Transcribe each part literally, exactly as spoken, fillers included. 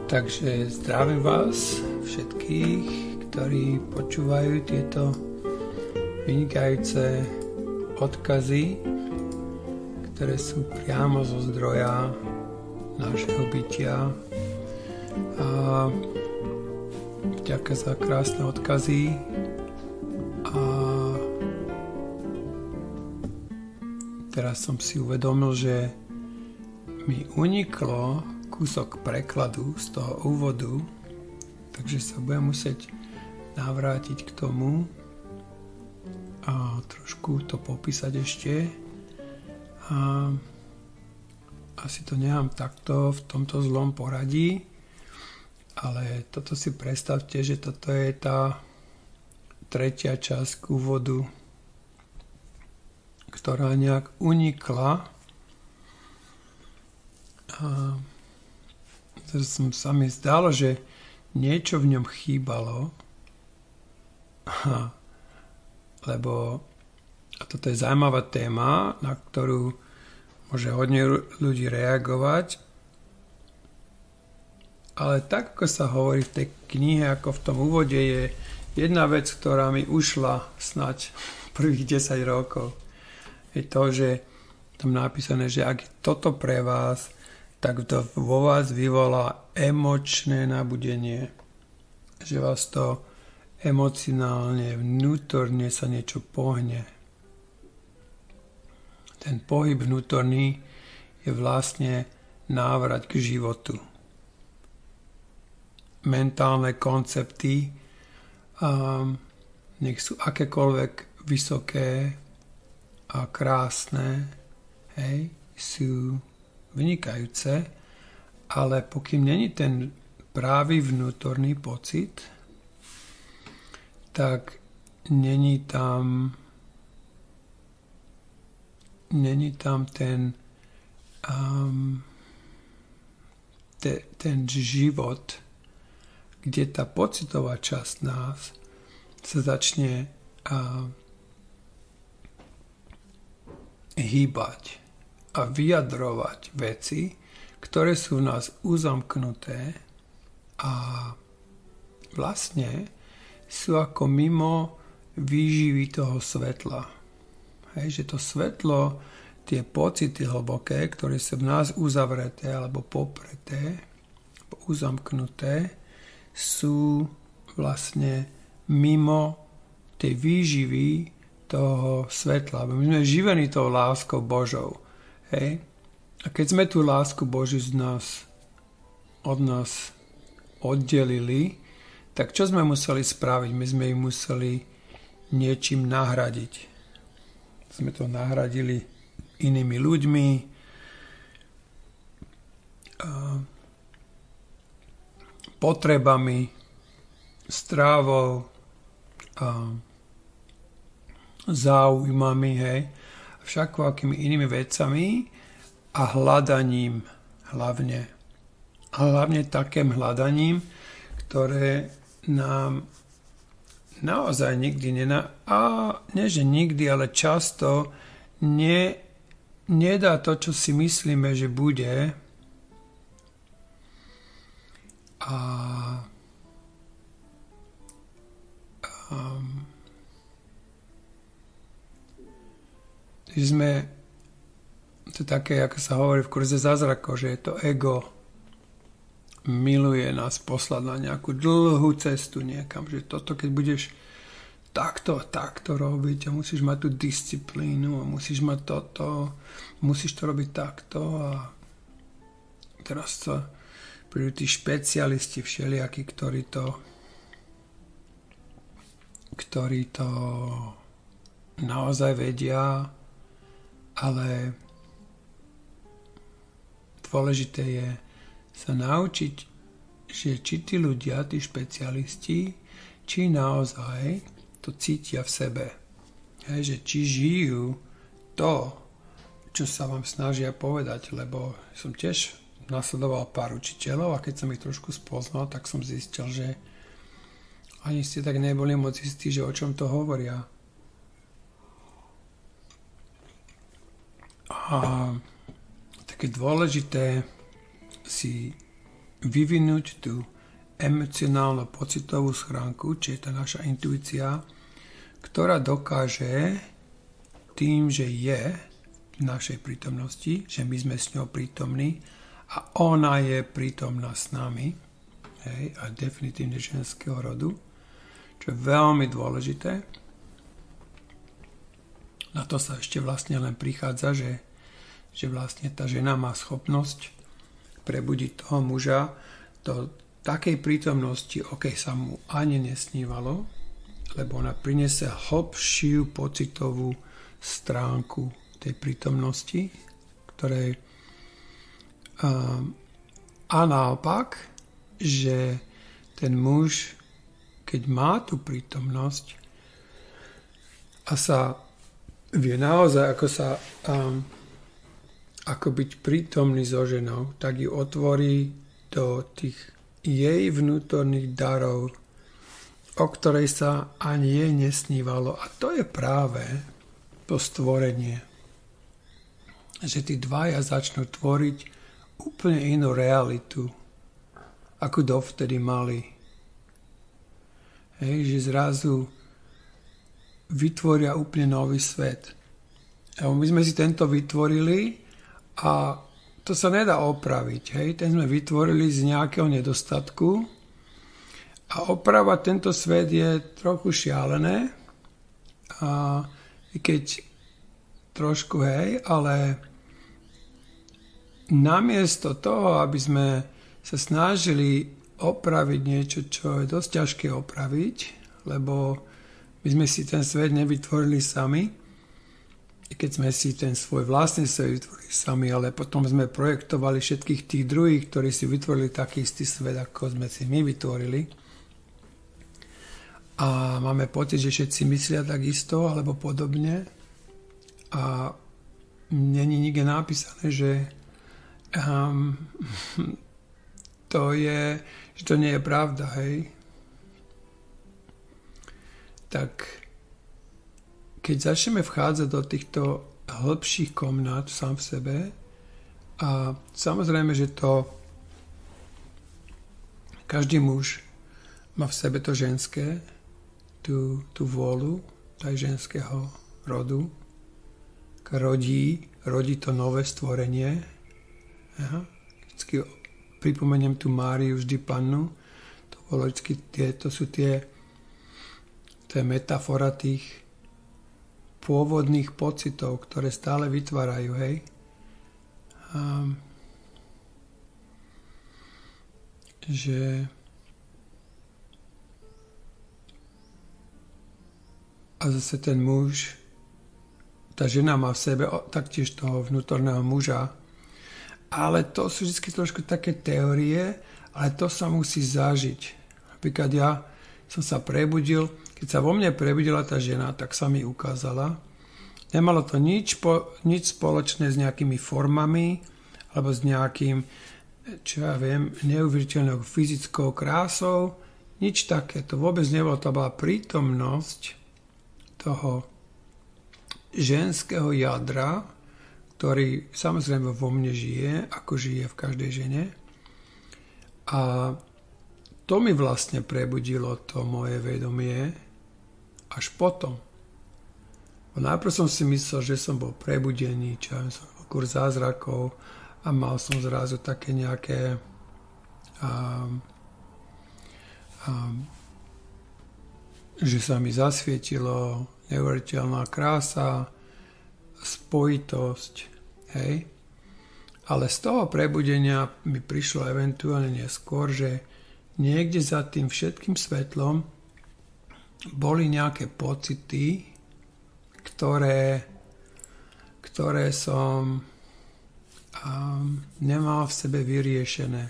Takže zdravím vás všetkých, ktorí počúvajú tieto vynikajúce odkazy, ktoré sú priamo zo zdroja nášho bytia. A vďaka za krásne odkazy. A teraz som si uvedomil, že mi uniklo kúsok prekladu z toho úvodu, takže sa budem musieť navrátiť k tomu a trošku to popísať ešte. A asi to nechám takto v tomto zlom poradí, ale toto si predstavte, že toto je tá tretia časť k úvodu, ktorá nejak unikla. A som sa mi zdalo, že niečo v ňom chýbalo, lebo a toto je zaujímavá téma, na ktorú môže hodne ľudí reagovať, ale tak, ako sa hovorí v tej knihe, ako v tom úvode, je jedna vec, ktorá mi ušla snať prvých desať rokov. Je to, že tam napísané, že ak je toto pre vás, tak to vo vás vyvolá emočné nabudenie. Že vás to emocionálne, vnútorne sa niečo pohne. Ten pohyb vnútorný je vlastne návrat k životu. Mentálne koncepty, um, nech sú akékoľvek vysoké a krásne, hej, sú vynikajúce, ale pokým není ten právý vnútorný pocit, tak není tam není tam ten um, te, ten život, kde tá pocitová časť nás sa začne uh, hýbať a vyjadrovať veci, ktoré sú v nás uzamknuté a vlastne sú ako mimo výživy toho svetla. Hej, že to svetlo, tie pocity hlboké, ktoré sú v nás uzavreté alebo popreté, uzamknuté, sú vlastne mimo tej výživy toho svetla. My sme živení tou láskou Božou. Hej. A keď sme tú lásku Božiu z nás, od nás oddelili, tak čo sme museli spraviť? My sme ju museli niečím nahradiť. Sme to nahradili inými ľuďmi, potrebami, strávou, záujmami, hej, všakvakými inými vecami a hľadaním hlavne. A hlavne takým hľadaním, ktoré nám naozaj nikdy nená... A nie, že nikdy, ale často ne, nedá to, čo si myslíme, že bude. A... Um, sme, to je také, ako sa hovorí v kurze zázrakov, že je to ego miluje nás poslať na nejakú dlhú cestu niekam, že toto, keď budeš takto, takto robiť a musíš mať tú disciplínu a musíš mať toto, musíš to robiť takto a teraz sa prídu tí špecialisti všelijakí, ktorí to ktorí to naozaj vedia, ale dôležité je sa naučiť, že či tí ľudia, tí špecialisti, či naozaj to cítia v sebe. Hej, že či žijú to, čo sa vám snažia povedať, lebo som tiež nasledoval pár učiteľov a keď som ich trošku spoznal, tak som zistil, že ani ste tak neboli moc istí, že o čom to hovoria. A také dôležité si vyvinúť tú emocionálnu pocitovú schránku, či je tá naša intuícia, ktorá dokáže tým, že je v našej prítomnosti, že my sme s ňou prítomní a ona je prítomná s nami, hej, a definitívne ženského rodu, čo je veľmi dôležité. Na to sa ešte vlastne len prichádza, že, že vlastne tá žena má schopnosť prebudiť toho muža do takej prítomnosti, ok, sa mu ani nesnívalo, lebo ona priniesie hlbšiu pocitovú stránku tej prítomnosti, ktorej um, a naopak, že ten muž, keď má tú prítomnosť a sa vie naozaj ako sa um, ako byť prítomný so ženou, tak ju otvorí do tých jej vnútorných darov, o ktorej sa ani jej nesnívalo. A to je práve to stvorenie. Že tí dvaja začnú tvoriť úplne inú realitu, ako dovtedy mali. Hej, že zrazu vytvoria úplne nový svet. A my sme si tento vytvorili a to sa nedá opraviť. Hej? Ten sme vytvorili z nejakého nedostatku a opravať tento svet je trochu šialené. A keď trošku, hej, ale namiesto toho, aby sme sa snažili opraviť niečo, čo je dosť ťažké opraviť, lebo my sme si ten svet nevytvorili sami, i keď sme si ten svoj vlastný svet vytvorili sami, ale potom sme projektovali všetkých tých druhých, ktorí si vytvorili taký istý svet, ako sme si my vytvorili. A máme pocit, že všetci myslia takisto, alebo podobne. A není nikde napísané, že um, to je, že to nie je pravda, hej. Tak keď začneme vchádzať do týchto hĺbších komnát sám v sebe, a samozrejme, že to každý muž má v sebe to ženské, tú, tú vôľu, aj ženského rodu, rodí, rodí to nové stvorenie. Aha. Vždycky pripomeniem tu Máriu, vždy pannu, to bolo vždycky tie, to sú tie, to je metafora tých pôvodných pocitov, ktoré stále vytvárajú, hej. A, že a zase ten muž, tá žena má v sebe taktiež toho vnútorného muža, ale to sú vždy trošku také teórie, ale to sa musí zažiť. Napríklad ja som sa prebudil, keď sa vo mne prebudila tá žena, tak sa mi ukázala. Nemalo to nič, po, nič spoločné s nejakými formami alebo s nejakým, čo ja viem, neuveriteľnou fyzickou krásou. Nič také. To vôbec nebolo. To bola prítomnosť toho ženského jadra, ktorý samozrejme vo mne žije, ako žije v každej žene. A to mi vlastne prebudilo to moje vedomie až potom. Najprv som si myslel, že som bol prebudený, čo ja som bol kurz zázrakov a mal som zrazu také nejaké um, um, že sa mi zasvietilo neuveriteľná krása, spojitosť, hej. Ale z toho prebudenia mi prišlo eventuálne neskôr, že niekde za tým všetkým svetlom boli nejaké pocity, ktoré, ktoré som um, nemal v sebe vyriešené.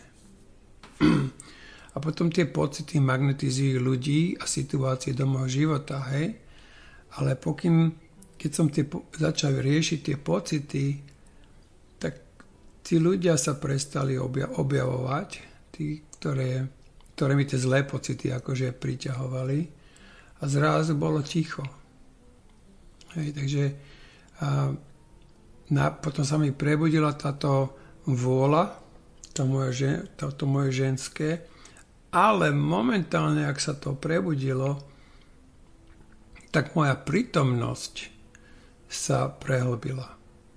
A potom tie pocity magnetizujú ľudí a situácie do môjho života, hej. Ale pokým, keď som tie, začal riešiť tie pocity, tak tí ľudia sa prestali obja- objavovať, tí, ktoré, ktoré mi tie zlé pocity akože priťahovali, a zrazu bolo ticho. Hej, takže a, na, potom sa mi prebudila táto vôľa to moje, to, to moje ženské, ale momentálne, ak sa to prebudilo, tak moja prítomnosť sa prehlbila.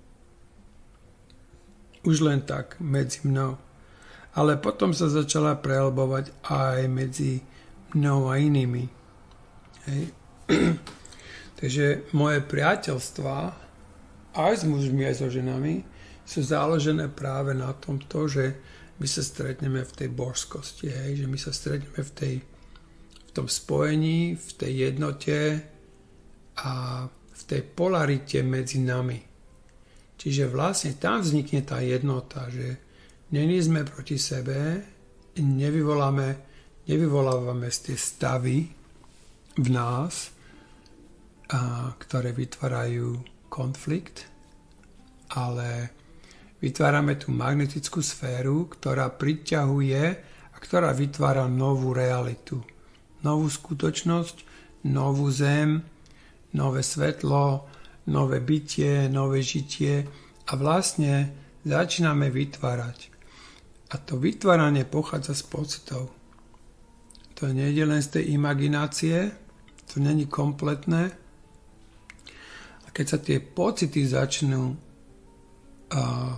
Už len tak medzi mnou. Ale potom sa začala prehlbovať aj medzi mnou a inými. Hej. Takže moje priateľstvá aj s mužmi, aj so ženami sú založené práve na tomto, že my sa stretneme v tej božskosti, hej? Že my sa stretneme v, tej, v tom spojení, v tej jednote a v tej polarite medzi nami. Čiže vlastne tam vznikne tá jednota, že není sme proti sebe, nevyvoláme, nevyvolávame tie stavy v nás, a, ktoré vytvárajú konflikt, ale vytvárame tú magnetickú sféru, ktorá priťahuje a ktorá vytvára novú realitu. Novú skutočnosť, novú zem, nové svetlo, nové bytie, nové žitie a vlastne začíname vytvárať. A to vytváranie pochádza z pocitov. To nie je len z tej imaginácie, to není kompletné. A keď sa tie pocity začnú uh,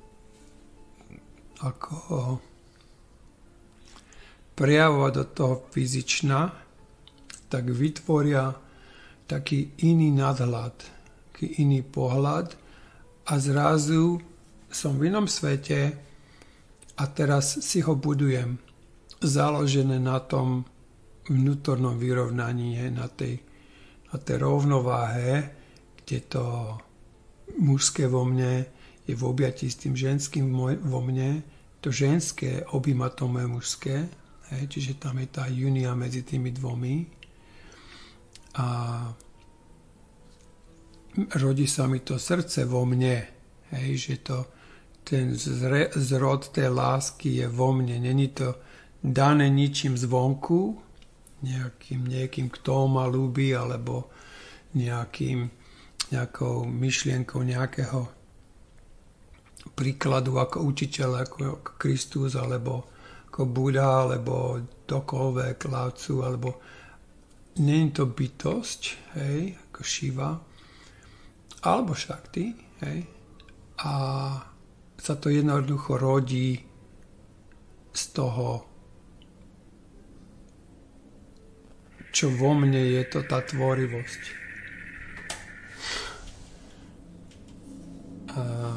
ako prejavovať do toho fyzična, tak vytvoria taký iný nadhľad, taký iný pohľad a zrazu som v inom svete a teraz si ho budujem založené na tom vnútornom vyrovnaní, na tej, na tej rovnováhe, kde to mužské vo mne je v objatí s tým ženským vo mne, to ženské objíma to moje mužské, hej, čiže tam je tá únia medzi tými dvomi a rodí sa mi to srdce vo mne, hej, že to ten zre, zrod tej lásky je vo mne. Není to dané ničím zvonku, nejakým niekým, kto ma ľúbi, alebo nejakým, nejakou myšlienkou nejakého príkladu ako učiteľ, ako Kristus, alebo ako Buddha, alebo dokoľvek, Lao-Tzu, alebo nie je to bytosť, hej, ako Shiva, alebo Shakti, hej, a sa to jednoducho rodí z toho, čo vo mne je to tá tvorivosť. A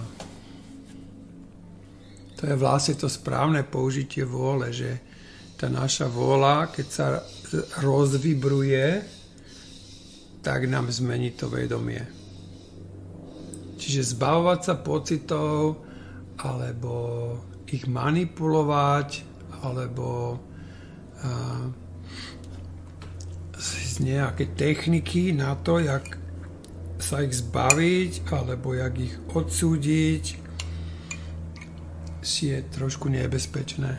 to je vlastne to správne použitie vôle, že tá naša vôľa, keď sa rozvibruje, tak nám zmení to vedomie. Čiže zbavovať sa pocitov, alebo ich manipulovať, alebo uh, z nejaké techniky na to, jak sa ich zbaviť, alebo jak ich odsúdiť, si je trošku nebezpečné.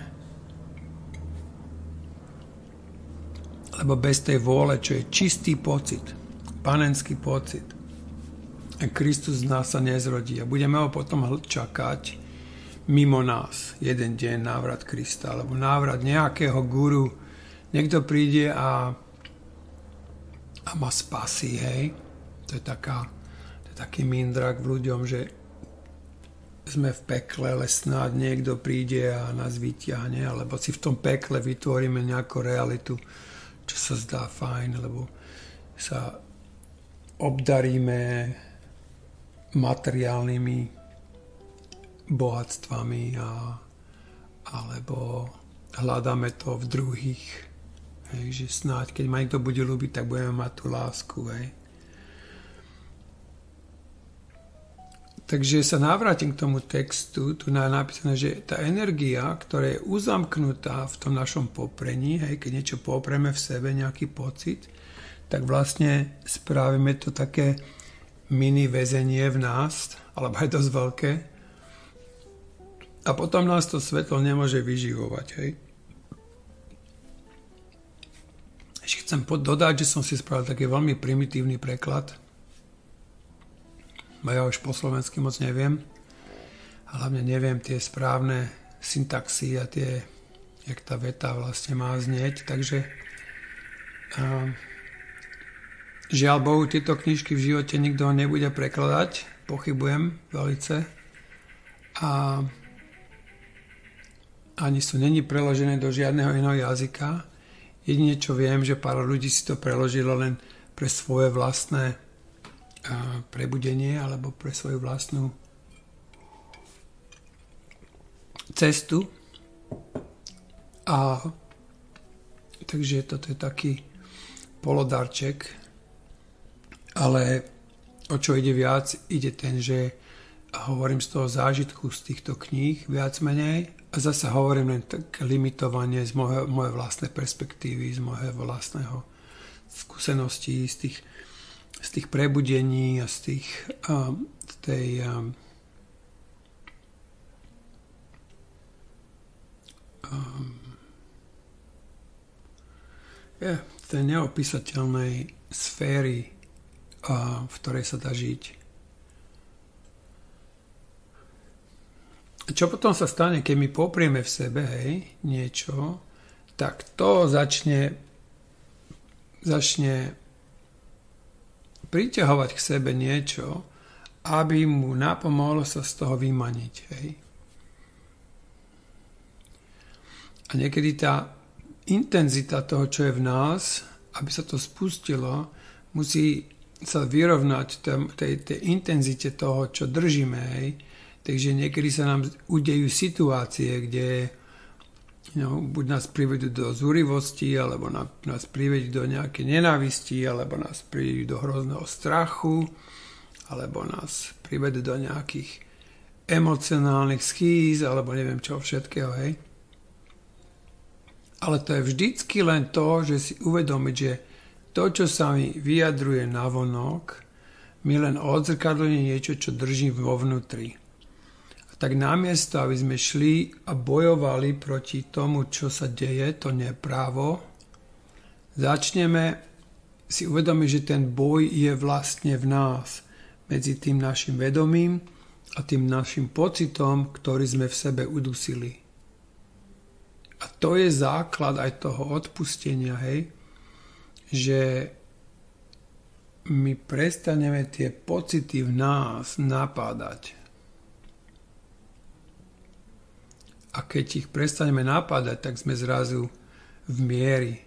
Lebo bez tej vôle, čo je čistý pocit, panenský pocit, a Kristus z nás sa nezrodí a budeme ho potom čakať mimo nás. Jeden deň návrat Krista, alebo návrat nejakého guru. Niekto príde a, a ma spasí, hej. To je, taká, to je taký mindrak v ľuďom, že sme v pekle, ale snáď niekto príde a nás vyťahne, alebo si v tom pekle vytvoríme nejakú realitu, čo sa zdá fajn, lebo sa obdaríme materiálnymi bohatstvami a, alebo hľadáme to v druhých. Hej, že snáď, keď ma niekto bude ľúbiť, tak budeme mať tú lásku. Hej. Takže sa navrátim k tomu textu, tu je napísané, že tá energia, ktorá je uzamknutá v tom našom poprení, hej, keď niečo popreme v sebe, nejaký pocit, tak vlastne spravíme to také mini väzenie v nás, alebo aj dosť veľké. A potom nás to svetlo nemôže vyživovať. Hej. Ešte chcem dodať, že som si spravil taký veľmi primitívny preklad. Ja už po slovensky moc neviem. A hlavne neviem tie správne syntaxy a tie, jak tá veta vlastne má znieť. Takže a, žiaľ Bohu, tieto knižky v živote nikto nebude prekladať. Pochybujem velice. A ani sú není preložené do žiadneho iného jazyka. Jedine, čo viem, že pár ľudí si to preložilo len pre svoje vlastné uh, prebudenie alebo pre svoju vlastnú cestu. A takže toto je taký polodarček. Ale o čo ide viac? Ide ten, že hovorím z toho zážitku z týchto kníh viac menej. A zase hovorím len tak limitovanie z moje, moje vlastnej perspektívy, z mojej vlastného skúseností, z tých, z tých prebudení a z tých um, z tej um, um, yeah, tej neopísateľnej sféry, uh, v ktorej sa dá žiť. Čo potom sa stane, keď my poprieme v sebe, hej, niečo, tak to začne začne priťahovať k sebe niečo, aby mu napomohlo sa z toho vymaniť, hej. A niekedy tá intenzita toho, čo je v nás, aby sa to spustilo, musí sa vyrovnať tej, tej intenzite toho, čo držíme, hej. Takže niekedy sa nám udejú situácie, kde no, buď nás privedú do zúrivosti, alebo nás privedú do nejakej nenávisti, alebo nás privedú do hrozného strachu, alebo nás privedú do nejakých emocionálnych schýz, alebo neviem čo všetkého, hej. Ale to je vždycky len to, že si uvedomiť, že to, čo sa mi vyjadruje navonok, mi len odzrkadlenie niečo, čo držím vo vnútri. Tak namiesto, aby sme šli a bojovali proti tomu, čo sa deje, to neprávo, začneme si uvedomiť, že ten boj je vlastne v nás, medzi tým našim vedomím a tým našim pocitom, ktorý sme v sebe udusili. A to je základ aj toho odpustenia, hej, že my prestaneme tie pocity v nás napádať. A keď ich prestaneme napádať, tak sme zrazu v miery.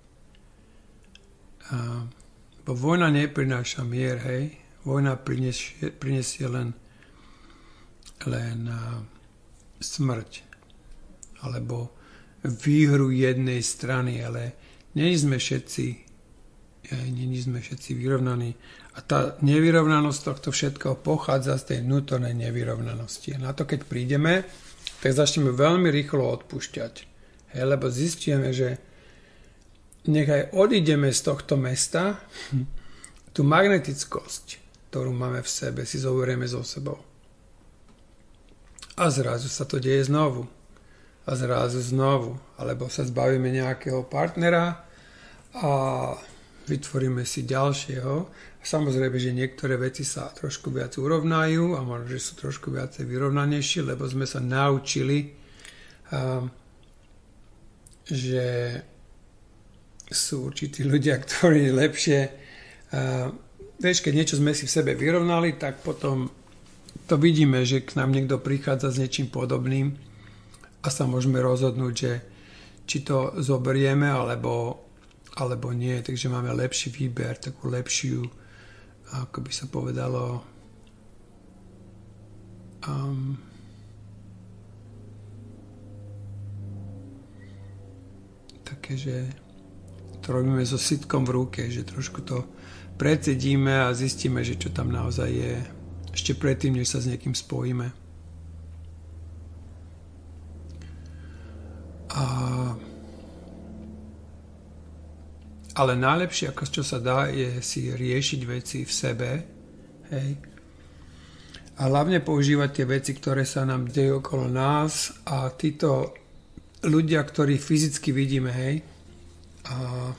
A, bo vojna neprináša mier, hej. Vojna prinesie, prinesie len, len a, smrť. Alebo výhru jednej strany, ale nie sme všetci, nie sme všetci vyrovnaní. A tá nevyrovnanosť tohto všetkého pochádza z tej vnútornej nevyrovnanosti. A na to, keď prídeme, tak začneme veľmi rýchlo odpúšťať. Hej, lebo zistíme, že nechaj odídeme z tohto mesta, tú magnetickosť, ktorú máme v sebe, si zoberieme so sebou. A zrazu sa to deje znovu. A zrazu znovu. Alebo sa zbavíme nejakého partnera a vytvoríme si ďalšieho. A samozrejme, že niektoré veci sa trošku viac urovnajú a možno, že sú trošku viacej vyrovnanejšie, lebo sme sa naučili, um, že sú určití ľudia, ktorí lepšie... Uh, vieš, keď niečo sme si v sebe vyrovnali, tak potom to vidíme, že k nám niekto prichádza s niečím podobným a sa môžeme rozhodnúť, že či to zoberieme, alebo alebo nie, takže máme lepší výber, takú lepšiu, ako by sa povedalo, um, také, že to robíme so sytkom v ruke, že trošku to precedíme a zistíme, že čo tam naozaj je, ešte predtým, než sa s niekým spojíme. A Ale najlepšie, ako čo sa dá, je si riešiť veci v sebe, hej. A hlavne používať tie veci, ktoré sa nám dejú okolo nás a títo ľudia, ktorí fyzicky vidíme, hej. A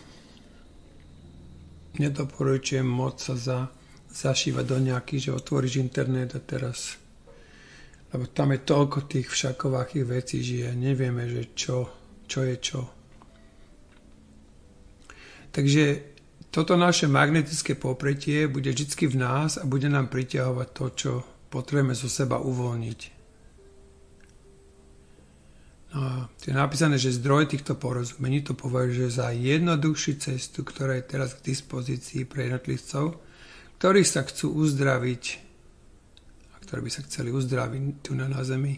nedoporučujem moc sa za, zašívať do nejakých, že otvoríš internet a teraz Lebo tam je toľko tých všakovakých vecí, že nevieme, že čo, čo je čo. Takže toto naše magnetické popretie bude vždy v nás a bude nám priťahovať to, čo potrebujeme zo seba uvoľniť. No a je napísané, že zdroj týchto porozumení to považuje za jednoduchšiu cestu, ktorá je teraz k dispozícii pre jednotlivcov, ktorí sa chcú uzdraviť a ktorí by sa chceli uzdraviť tu na, na zemi.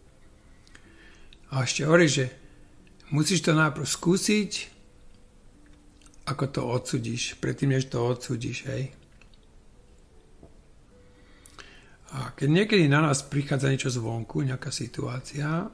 A ešte hovorí, že musíš to najprv skúsiť, ako to odsúdiš, predtým, než to odsúdiš, hej. A keď niekedy na nás prichádza niečo zvonku, nejaká situácia,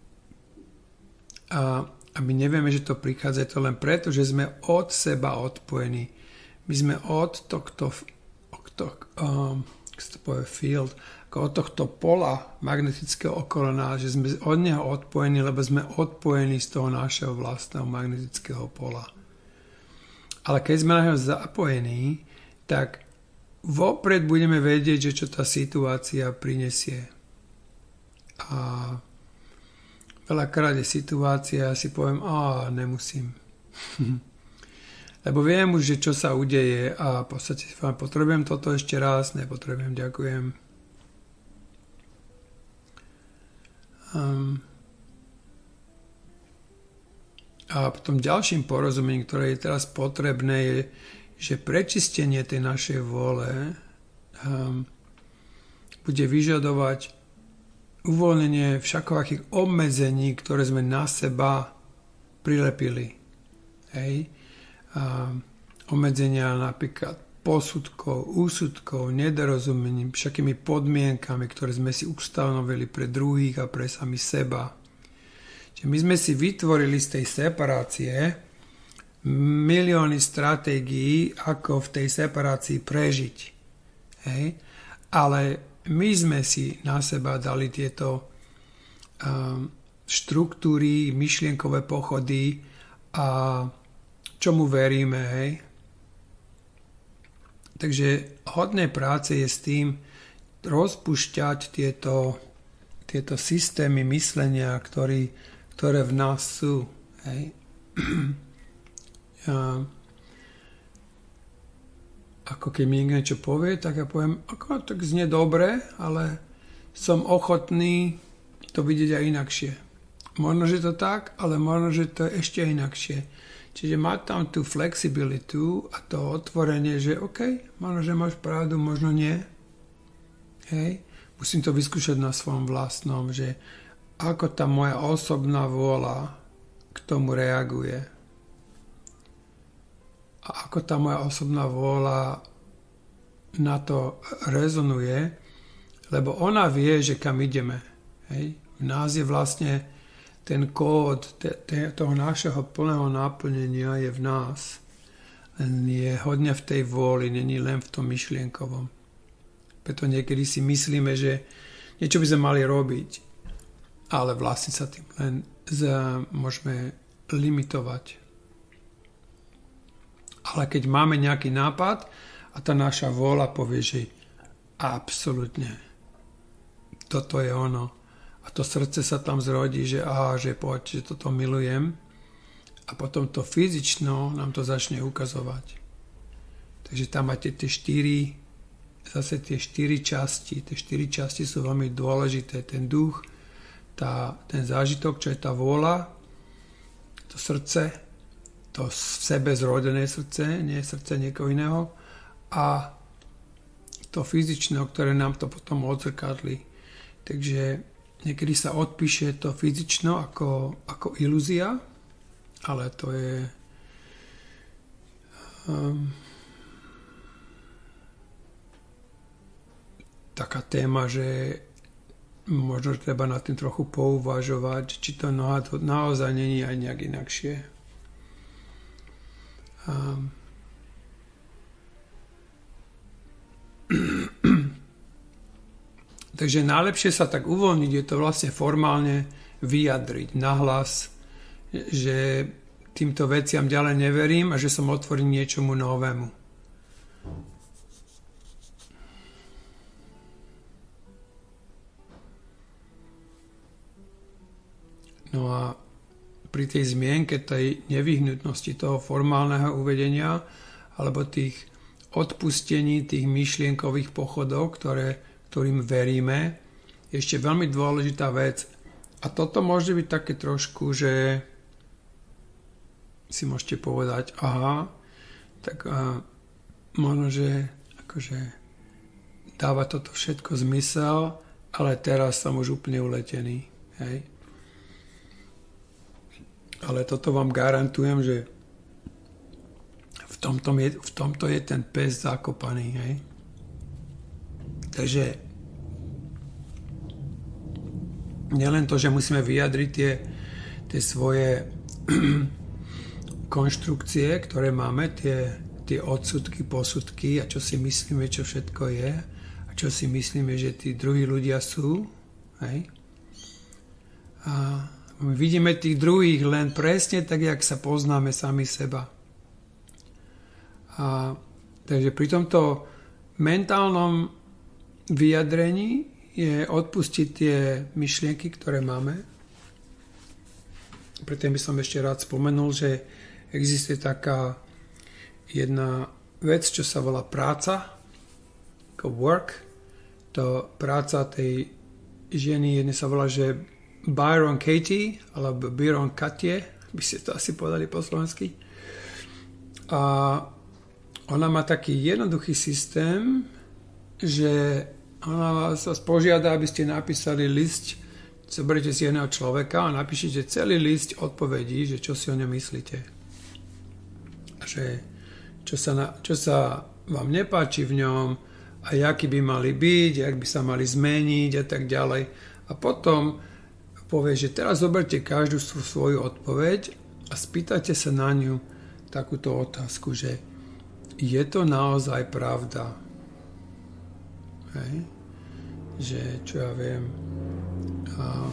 a, a my nevieme, že to prichádza, je to len preto, že sme od seba odpojení. My sme od tohto, to, um, to povie field, ako od tohto pola magnetického okolo nás, že sme od neho odpojení, lebo sme odpojení z toho našeho vlastného magnetického pola. Ale keď sme na neho zapojení, tak vopred budeme vedieť, že čo tá situácia prinesie. A veľakrát je situácia, ja si poviem, a nemusím. Lebo viem už, že čo sa udeje a v podstate potrebujem toto ešte raz, nepotrebujem, ďakujem. Um, A potom ďalším porozumením, ktoré je teraz potrebné, je, že prečistenie tej našej vôle um, bude vyžadovať uvoľnenie všakovakých obmedzení, ktoré sme na seba prilepili. Hej. Um, obmedzenia napríklad posudkov, úsudkov, nedorozumením, všakými podmienkami, ktoré sme si ustanovili pre druhých a pre sami seba. My sme si vytvorili z tej separácie milióny stratégií, ako v tej separácii prežiť. Hej? Ale my sme si na seba dali tieto um, štruktúry, myšlienkové pochody a čomu veríme. Hej? Takže hodné práce je s tým rozpúšťať tieto, tieto systémy myslenia, ktorý ktoré v nás sú. Hej. Ja, ako keď mi niekto niečo povie, tak ja poviem, ako, tak znie dobre, ale som ochotný to vidieť aj inakšie. Možno, že to tak, ale možno, že to je ešte inakšie. Čiže mať tam tú flexibilitu a to otvorenie, že OK, možno, že máš pravdu, možno nie. Hej. Musím to vyskúšať na svojom vlastnom, že ako tá moja osobná vôľa k tomu reaguje. A ako tá moja osobná vôľa na to rezonuje, lebo ona vie, že kam ideme. Hej. V nás je vlastne ten kód te, te, toho našeho plného náplnenia je v nás. Len je hodne v tej vôli, není len v tom myšlienkovom. Preto niekedy si myslíme, že niečo by sme mali robiť, ale vlastne sa tým len za, môžeme limitovať. Ale keď máme nejaký nápad a tá naša vôľa povie, že absolútne toto je ono a to srdce sa tam zrodí, že aha, že poď, že toto milujem a potom to fyzično nám to začne ukazovať. Takže tam máte tie štyri zase tie štyri časti. Tie štyri časti sú veľmi dôležité. Ten duch, Tá, ten zážitok, čo je tá vôľa, to srdce, to v sebe zrodené srdce, nie srdce niekoho iného, a to fyzičné, ktoré nám to potom odzrkadlí. Takže niekedy sa odpíše to fyzično ako, ako ilúzia, ale to je um, taká téma, že možno treba nad tým trochu pouvažovať, či to naozaj není aj nejak inakšie. Um, Takže najlepšie sa tak uvoľniť je to vlastne formálne vyjadriť nahlas, že týmto veciam ďalej neverím a že som otvorený niečomu novému. pri tej zmienke tej nevyhnutnosti toho formálneho uvedenia alebo tých odpustení tých myšlienkových pochodov, ktoré, ktorým veríme, je ešte veľmi dôležitá vec. A toto môže byť také trošku, že si môžete povedať, aha, tak uh, možno, že akože dáva toto všetko zmysel, ale teraz som už úplne uletený. Hej. Ale toto vám garantujem, že v tomto je, v tomto je ten pes zakopaný. Hej. Takže nielen to, že musíme vyjadriť tie, tie svoje konštrukcie, ktoré máme, tie, tie odsudky, posudky a čo si myslíme, čo všetko je a čo si myslíme, že tí druhí ľudia sú. Hej. A my vidíme tých druhých len presne tak, jak sa poznáme sami seba. A, takže pri tomto mentálnom vyjadrení je odpustiť tie myšlienky, ktoré máme. Preto by som ešte rád spomenul, že existuje taká jedna vec, čo sa volá práca, ako work. To práca tej ženy, jedne sa volá, že Byron Katie, alebo Byron Katie, by ste to asi povedali po slovensky. A ona má taký jednoduchý systém, že ona vás požiada, aby ste napísali list, zoberiete si jedného človeka a napíšete celý list odpovedí, že čo si o ňom myslíte. A že čo sa, na, čo sa vám nepáči v ňom a jaký by mali byť, jak by sa mali zmeniť a tak ďalej. A potom povie, že teraz zoberte každú svoju odpoveď a spýtajte sa na ňu takúto otázku, že je to naozaj pravda? Hej? Že, čo ja viem, a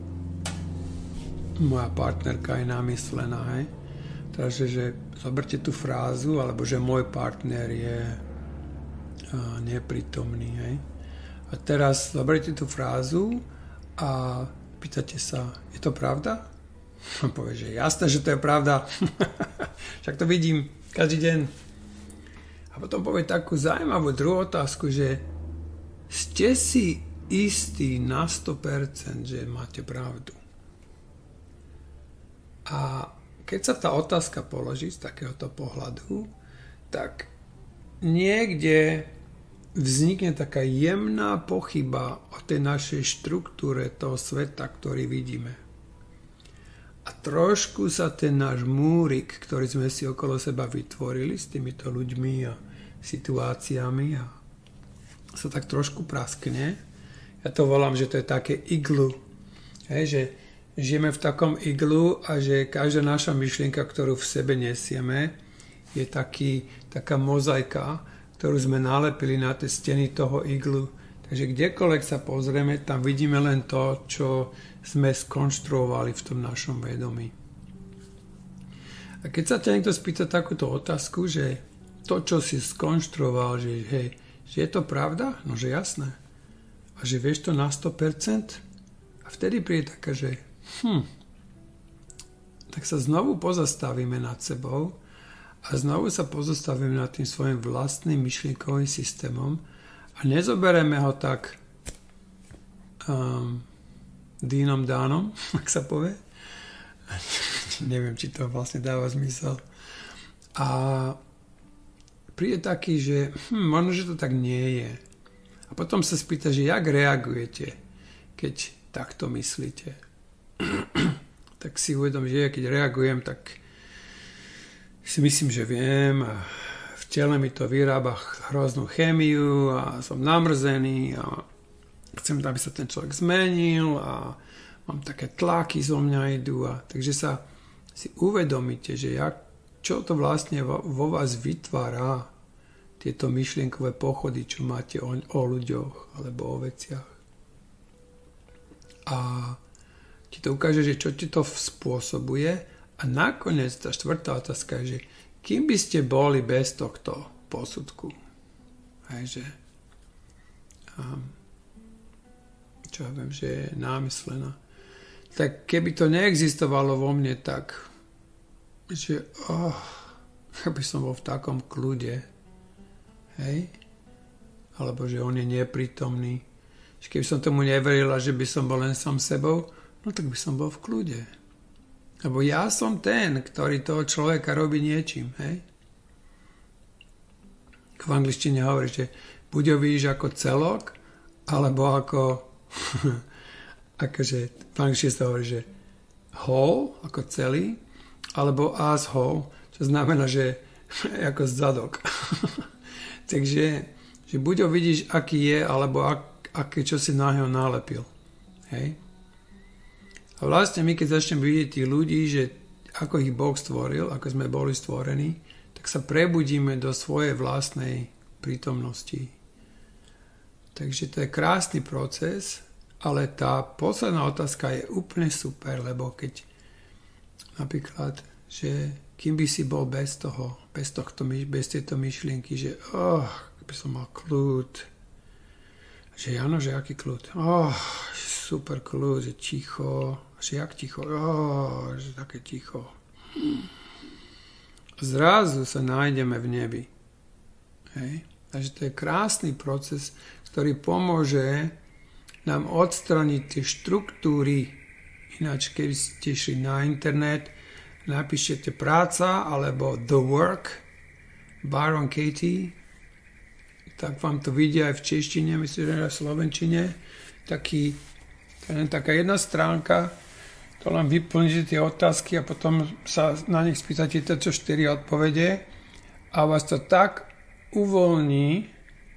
moja partnerka je namyslená, hej? Takže, že zoberte tú frázu, alebo že môj partner je a, neprítomný, hej? A teraz zoberte tú frázu a pýtate sa, je to pravda? On povie, že jasné, že to je pravda. Však to vidím každý deň. A potom povie takú zaujímavú druhú otázku, že ste si istí na sto percent, že máte pravdu. A keď sa tá otázka položí z takéhoto pohľadu, tak niekde vznikne taká jemná pochyba o tej našej štruktúre toho sveta, ktorý vidíme. A trošku sa ten náš múrik, ktorý sme si okolo seba vytvorili s týmito ľuďmi a situáciami, a sa tak trošku praskne. Ja to volám, že to je také iglu. Hej, že žijeme v takom iglu a že každá naša myšlienka, ktorú v sebe nesieme, je taký, taká mozaika, ktorú sme nalepili na tie steny toho iglu. Takže kdekoľvek sa pozrieme, tam vidíme len to, čo sme skonštruovali v tom našom vedomí. A keď sa ťa niekto spýta takúto otázku, že to, čo si skonštruoval, že, hej, že je to pravda? No, že jasné. A že vieš to na sto percent? A vtedy príde taká, že hm, tak sa znovu pozastavíme nad sebou a znovu sa pozastavíme nad tým svojim vlastným myšlienkovým systémom a nezoberieme ho tak um, dínom dánom, ak sa povie. Neviem, či to vlastne dáva zmysel. A príde taký, že hm, možno, že to tak nie je. A potom sa spýta, že jak reagujete, keď takto myslíte. Tak si uvedom, že ja keď reagujem, tak si myslím, že viem a v tele mi to vyrába hroznú chémiu a som namrzený a chcem, aby sa ten človek zmenil a mám také tlaky zo mňa idú. A takže sa si uvedomíte, že jak, čo to vlastne vo, vo vás vytvára tieto myšlienkové pochody, čo máte o, o ľuďoch alebo o veciach. A ti to ukáže, že čo ti to spôsobuje. A nakoniec tá štvrtá otázka je, že kým by ste boli bez tohto posudku? Hej, že um, čo ja viem, že je námyslená. tak keby to neexistovalo vo mne, tak že oh, by som bol v takom kľude, hej? Alebo že on je neprítomný. Že keby som tomu neveril a že by som bol len sám sebou, no tak by som bol v kľude. Lebo ja som ten, ktorý toho človeka robí niečím, hej? V angličtine hovorí, že buď ho vidíš ako celok, alebo ako akože v angličtine sa hovorí, že whole, ako celý, alebo as whole, čo znamená, že ako zadok. Takže že buď ho vidíš, aký je, alebo ak, aké, čo si na ňo nalepil. Hej? A vlastne my, keď začneme vidieť tých ľudí, že ako ich Boh stvoril, ako sme boli stvorení, tak sa prebudíme do svojej vlastnej prítomnosti. Takže to je krásny proces, ale tá posledná otázka je úplne super, lebo keď napríklad, že kým by si bol bez toho, bez, tohto, bez tejto myšlienky, že oh, by som mal kľud, že áno, že aký kľud, oh, super kľud, že ticho, že jak ticho, oh, že také ticho. Zrazu sa nájdeme v nebi. Hej? Takže to je krásny proces, ktorý pomôže nám odstraniť tie štruktúry. Ináč, keď ste šli na internet, napíšete práca alebo the work, Byron Katie, tak vám to vidia aj v češtine, myslím, že aj v slovenčine. Taký, taká jedna stránka, to len vyplníte tie otázky a potom sa na nich spýtate tie štyri odpovede a vás to tak uvoľní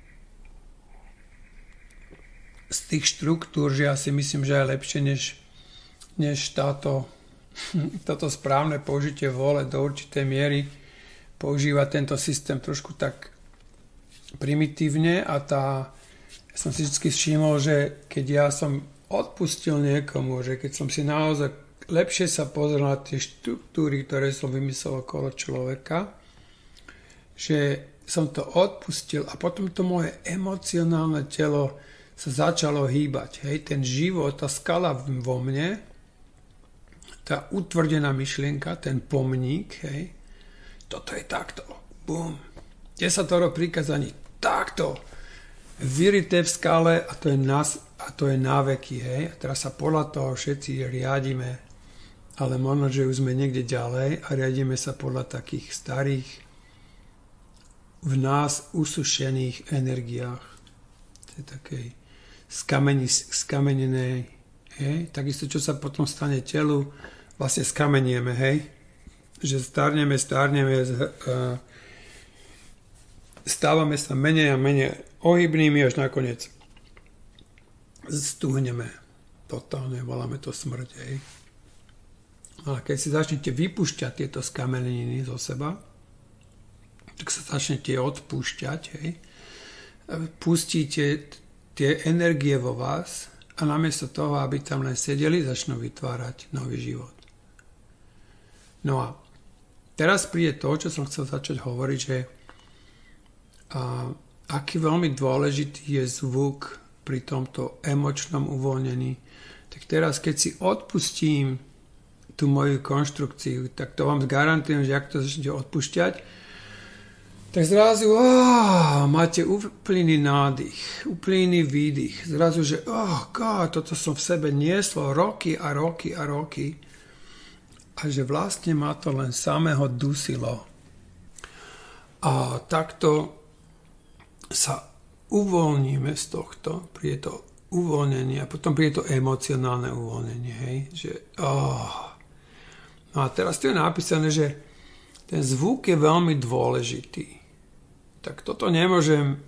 z tých štruktúr, že ja si myslím, že je lepšie, než, než táto, toto správne použitie vôle do určitej miery používa tento systém trošku tak primitívne a tá, ja som si vždy všimol, že keď ja som odpustil niekomu, že keď som si naozaj lepšie sa pozrel na tie štruktúry, ktoré som vymyslel okolo človeka, že som to odpustil a potom to moje emocionálne telo sa začalo hýbať. Hej, ten život, tá skala vo mne, tá utvrdená myšlienka, ten pomník, hej, toto je takto, bum. Desatoro prikázaní, takto, vyrité v skale a to je, nás, a to je náveky, hej. A teraz sa podľa toho všetci riadíme, ale možno, že už sme niekde ďalej a riadíme sa podľa takých starých v nás usušených energiách. To je takej skameni, skamenenej, hej. Takisto, čo sa potom stane telu, vlastne skamenieme, hej. Že starneme, starneme, uh, stávame sa menej a menej ohybnými, až nakoniec stuhneme. Totálne, voláme to smrť, hej. Ale keď si začnete vypúšťať tieto skameneniny zo seba, tak sa začnete odpúšťať, hej. Pustíte tie energie vo vás a namiesto toho, aby tam len sedeli, začnú vytvárať nový život. No a teraz príde to, čo som chcel začať hovoriť, že a, aký veľmi dôležitý je zvuk pri tomto emočnom uvoľnení. Tak teraz, keď si odpustím tú moju konštrukciu, tak to vám garantujem, že ak to začnete odpúšťať, tak zrazu oh, máte úplný nádych, úplný výdych. Zrazu, že oh God, toto som v sebe nieslo roky a roky a roky. A že vlastne ma to len samého dusilo. A takto sa uvoľníme z tohto, príde to uvoľnenie a potom príde to emocionálne uvoľnenie. Hej? Že, oh. No a teraz tu je napísané, že ten zvuk je veľmi dôležitý. Tak toto nemôžem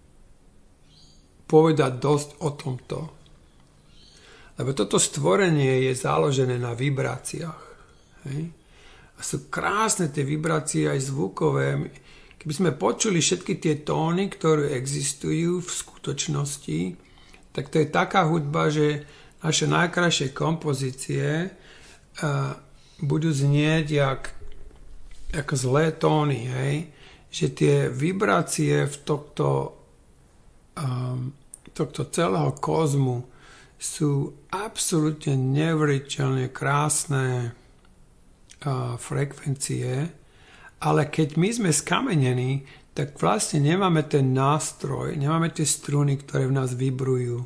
povedať dosť o tomto. Lebo toto stvorenie je založené na vibráciách. Hej? A sú krásne tie vibrácie aj zvukové. Keby sme počuli všetky tie tóny, ktoré existujú v skutočnosti, tak to je taká hudba, že naše najkrajšie kompozície uh, budú znieť jak, ako zlé tóny, hej? Že tie vibrácie v tohto, um, tohto celého kozmu sú absolútne neuveriteľne krásne uh, frekvencie, ale keď my sme skamenení, tak vlastne nemáme ten nástroj, nemáme tie struny, ktoré v nás vibrujú.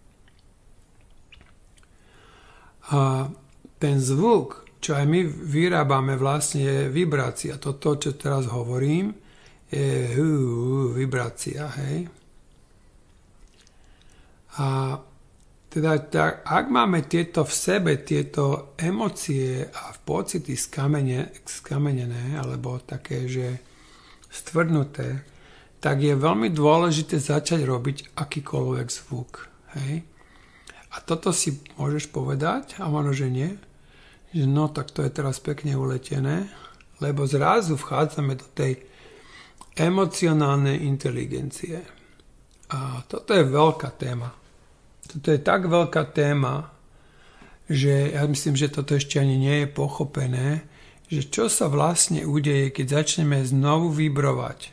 A ten zvuk, čo aj my vyrábame, vlastne je vibrácia. Toto, čo teraz hovorím, je uh, vibrácia, hej. A teda, tak, ak máme tieto v sebe, tieto emócie a pocity skamene, skamenené, alebo také, že stvrdnuté, tak je veľmi dôležité začať robiť akýkoľvek zvuk. Hej? A toto si môžeš povedať, a možno, že nie, že no, tak to je teraz pekne uletené, lebo zrazu vchádzame do tej emocionálnej inteligencie. A toto je veľká téma. Toto je tak veľká téma, že ja myslím, že toto ešte ani nie je pochopené, že čo sa vlastne udeje, keď začneme znovu vibrovať.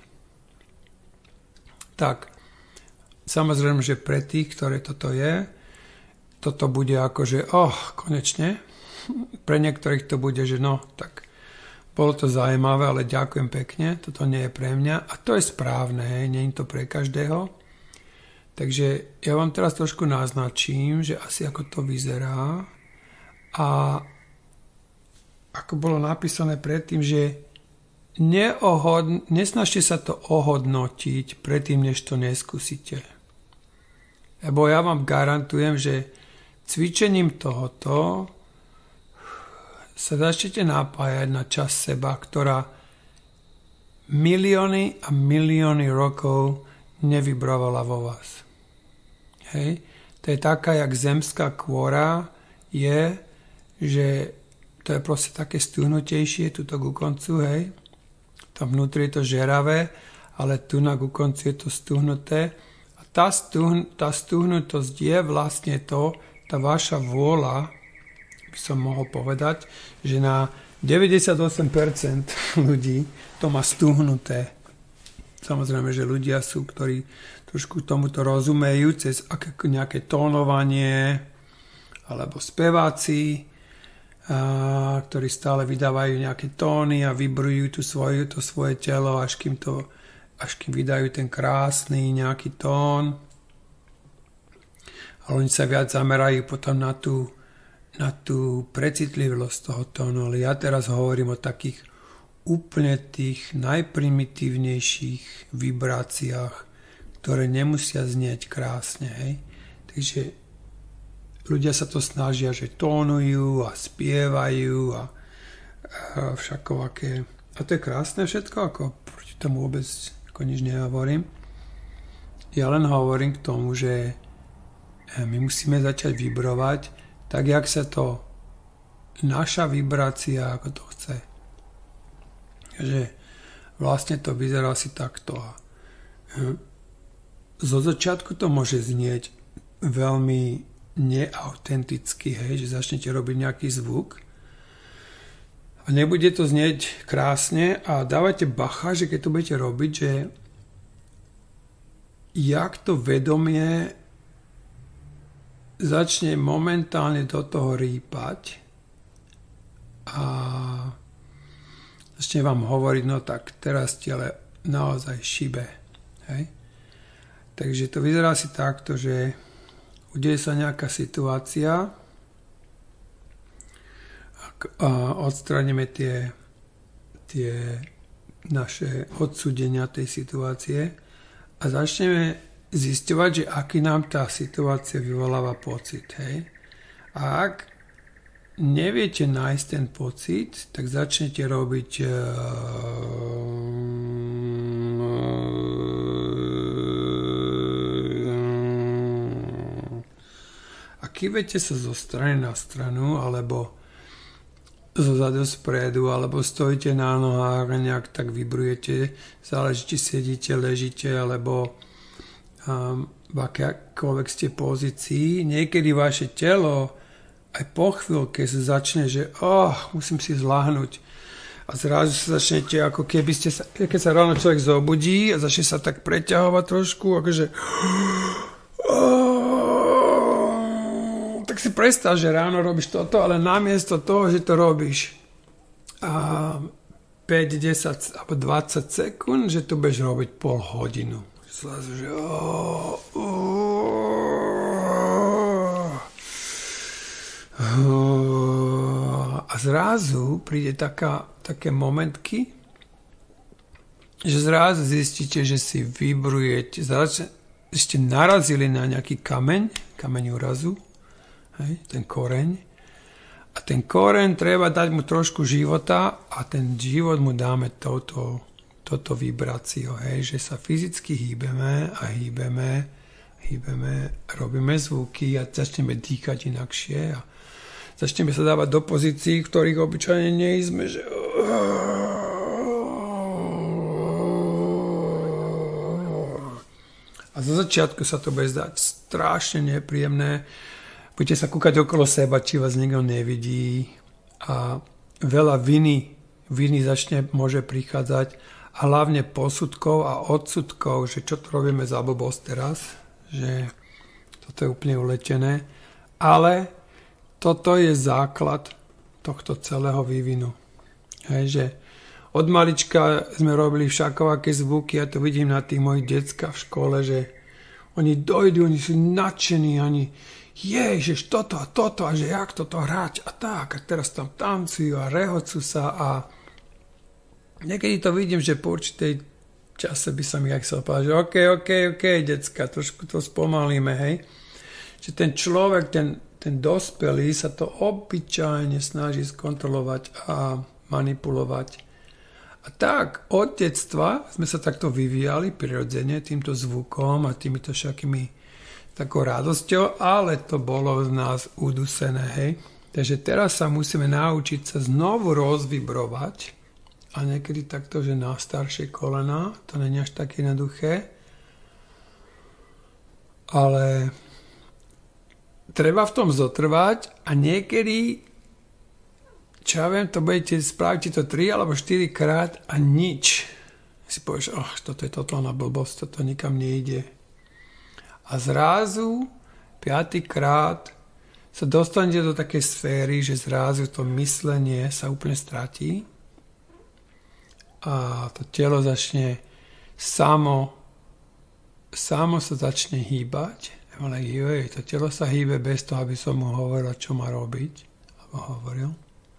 Tak, samozrejme, že pre tých, ktoré toto je, toto bude ako, že oh, konečne. Pre niektorých to bude, že no, tak bolo to zaujímavé, ale ďakujem pekne, toto nie je pre mňa. A to je správne, hej, nie je to pre každého. Takže ja vám teraz trošku naznačím, že asi ako to vyzerá a ako bolo napísané predtým, že neohod... nesnažte sa to ohodnotiť predtým, než to neskúsite. Lebo ja vám garantujem, že cvičením tohoto sa začnete napájať na časť seba, ktorá milióny a milióny rokov nevibrovala vo vás. Hej. To je taká, jak zemská kôra je, že to je proste také stuhnutejšie, tuto ku koncu, hej. Tam vnútri je to žeravé, ale tu na ku koncu je to stuhnuté. A tá, stuhn, tá stuhnutosť je vlastne to, tá vaša vôľa, by som mohol povedať, že na deväťdesiatosem percent ľudí to má stuhnuté. Samozrejme, že ľudia sú, ktorí trošku tomuto rozumejú cez nejaké tónovanie alebo speváci, a, ktorí stále vydávajú nejaké tóny a vibrujú tu svoje, to svoje telo, až kým, to, až kým vydajú ten krásny nejaký tón. Ale oni sa viac zamerajú potom na tú, na tú precitlivosť toho tónu. Ale ja teraz hovorím o takých úplne tých najprimitívnejších vibráciách, ktoré nemusia znieť krásne. Hej? Takže ľudia sa to snažia, že tónujú a spievajú a, a všakovaké. A to je krásne všetko, ako proti tomu vôbec ako nič nehovorím. Ja len hovorím k tomu, že my musíme začať vibrovať tak, jak sa to naša vibrácia, ako to chce. Že vlastne to vyzerá asi takto. Zo začiatku to môže znieť veľmi neautenticky, hej, že začnete robiť nejaký zvuk a nebude to znieť krásne a dávajte bacha, že keď to budete robiť, že jak to vedomie začne momentálne do toho rýpať a začne vám hovoriť, no tak teraz tele naozaj šibe. Hej? Takže to vyzerá asi takto, že udeje sa nejaká situácia a odstraníme tie, tie naše odsúdenia tej situácie a začneme zisťovať, že aký nám tá situácia vyvoláva pocit. Hej? A ak neviete nájsť ten pocit, tak začnete robiť uh, a kývete sa zo strany na stranu, alebo zo zadu spredu, alebo stojíte na nohách a nejak tak vibrujete, záleží, či sedíte, ležíte, alebo um, v akékoľvek ste pozícii. Niekedy vaše telo aj po chvíľke sa začne, že oh, musím si zláhnuť. A zrazu sa začnete, ako keby ste sa, keď sa ráno človek zobudí a začne sa tak preťahovať trošku, akože tak si predstav, že ráno robíš toto, ale namiesto toho, že to robíš a päť, desať alebo dvadsať sekúnd, že to budeš robiť pol hodinu. Zrazu, že oh, oh, oh. A zrazu príde taká, také momentky, že zrazu zistíte, že si vybrujete, zrazu ste narazili na nejaký kameň, kameň úrazu, hej, ten koreň. A ten koreň treba dať mu trošku života a ten život mu dáme touto, toto vibráciu, hej, že sa fyzicky hýbeme a hýbeme, hýbeme, robíme zvuky a začneme dýchať inakšie a začneme sa dávať do pozícií, v ktorých obyčajne nie sme, že a zo začiatku sa to bude zdať strašne nepríjemné. Budete sa kúkať okolo seba, či vás nikto nevidí a veľa viny, viny začne, môže prichádzať a hlavne posudkov a odsudkov, že čo to robíme za blbosť teraz, že toto je úplne uletené. Ale toto je základ tohto celého vývinu. Hej, že od malička sme robili všakovaké zvuky, ja to vidím na tých mojich deckách v škole, že oni dojdú, oni sú nadšení, oni ježiš, toto a toto a že jak toto hrať a tak a teraz tam tancujú a rehocú sa a niekedy to vidím, že po určitej čase by som ich chcel povedať, že ok, ok, ok, decka, trošku to spomalíme, hej. Že ten človek, ten, ten dospelý sa to obyčajne snaží skontrolovať a manipulovať. A tak, od detstva sme sa takto vyvíjali prirodzene týmto zvukom a týmito všakými takou radosťou, ale to bolo z nás udusené, hej. Takže teraz sa musíme naučiť sa znovu rozvibrovať a niekedy takto, že na staršie kolena, to nie je až tak jednoduché, ale treba v tom zotrvať a niekedy, čo ja viem, to budete spraviť to tri alebo štyri krát a nič. Si povieš, oh, toto je totálna blbosť, toto nikam nejde. A zrazu, piatýkrát, sa dostanete do takej sféry, že zrazu to myslenie sa úplne stratí a to telo začne samo, samo sa začne hýbať. Ale joj, to telo sa hýbe bez toho, aby som mu hovoril, čo má robiť. Alebo hovoril.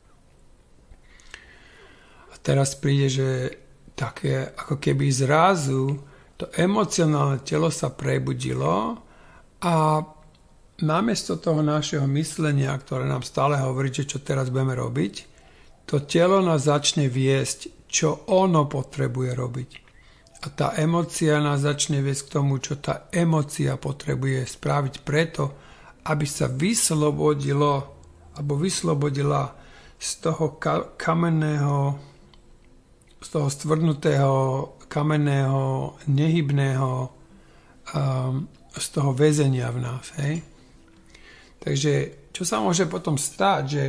A teraz príde, že také, ako keby zrazu to emocionálne telo sa prebudilo a namiesto toho našeho myslenia, ktoré nám stále hovorí, že čo teraz budeme robiť, to telo nás začne viesť, čo ono potrebuje robiť. A tá emócia nás začne viesť k tomu, čo tá emócia potrebuje spraviť preto, aby sa vyslobodilo alebo vyslobodila z toho ka- kamenného, z toho stvrdnutého kamenného, nehybného um, z toho väzenia v nás. Hej? Takže čo sa môže potom stať, že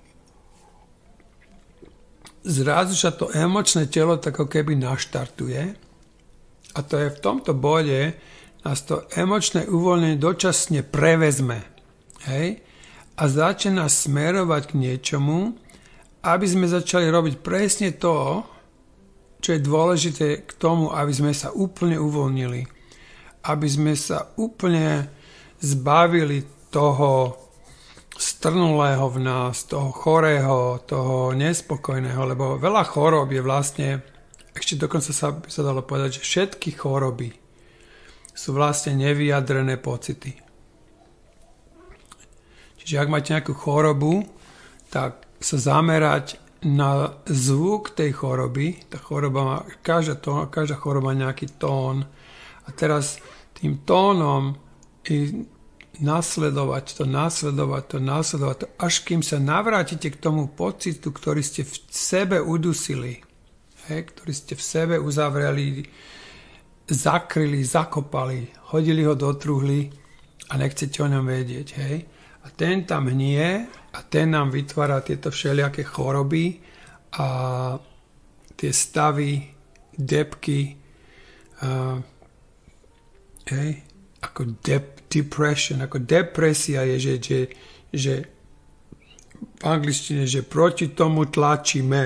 zrazu sa to emočné telo tak ako keby naštartuje a to je v tomto bode nás to emočné uvoľnenie dočasne prevezme. Hej? A začne nás smerovať k niečomu, aby sme začali robiť presne to, čo je dôležité k tomu, aby sme sa úplne uvoľnili. Aby sme sa úplne zbavili toho strnulého v nás, toho chorého, toho nespokojného, lebo veľa chorób je vlastne, ešte dokonca sa by sa dalo povedať, že všetky choroby sú vlastne nevyjadrené pocity. Čiže ak máte nejakú chorobu, tak sa zamerať na zvuk tej choroby. Tá choroba má, každá, tón, každá choroba má nejaký tón. A teraz tým tónom i nasledovať to, nasledovať to, nasledovať to, až kým sa navrátite k tomu pocitu, ktorý ste v sebe udusili. Hej, ktorý ste v sebe uzavreli, zakryli, zakopali, hodili ho do truhly a nechcete o ňom vedieť. Hej. A ten tam hnie a ten nám vytvára tieto všelijaké choroby a tie stavy, depky, uh, hej, ako dep, depression, ako depresia je, že, že, že v angličtine, že proti tomu tlačíme.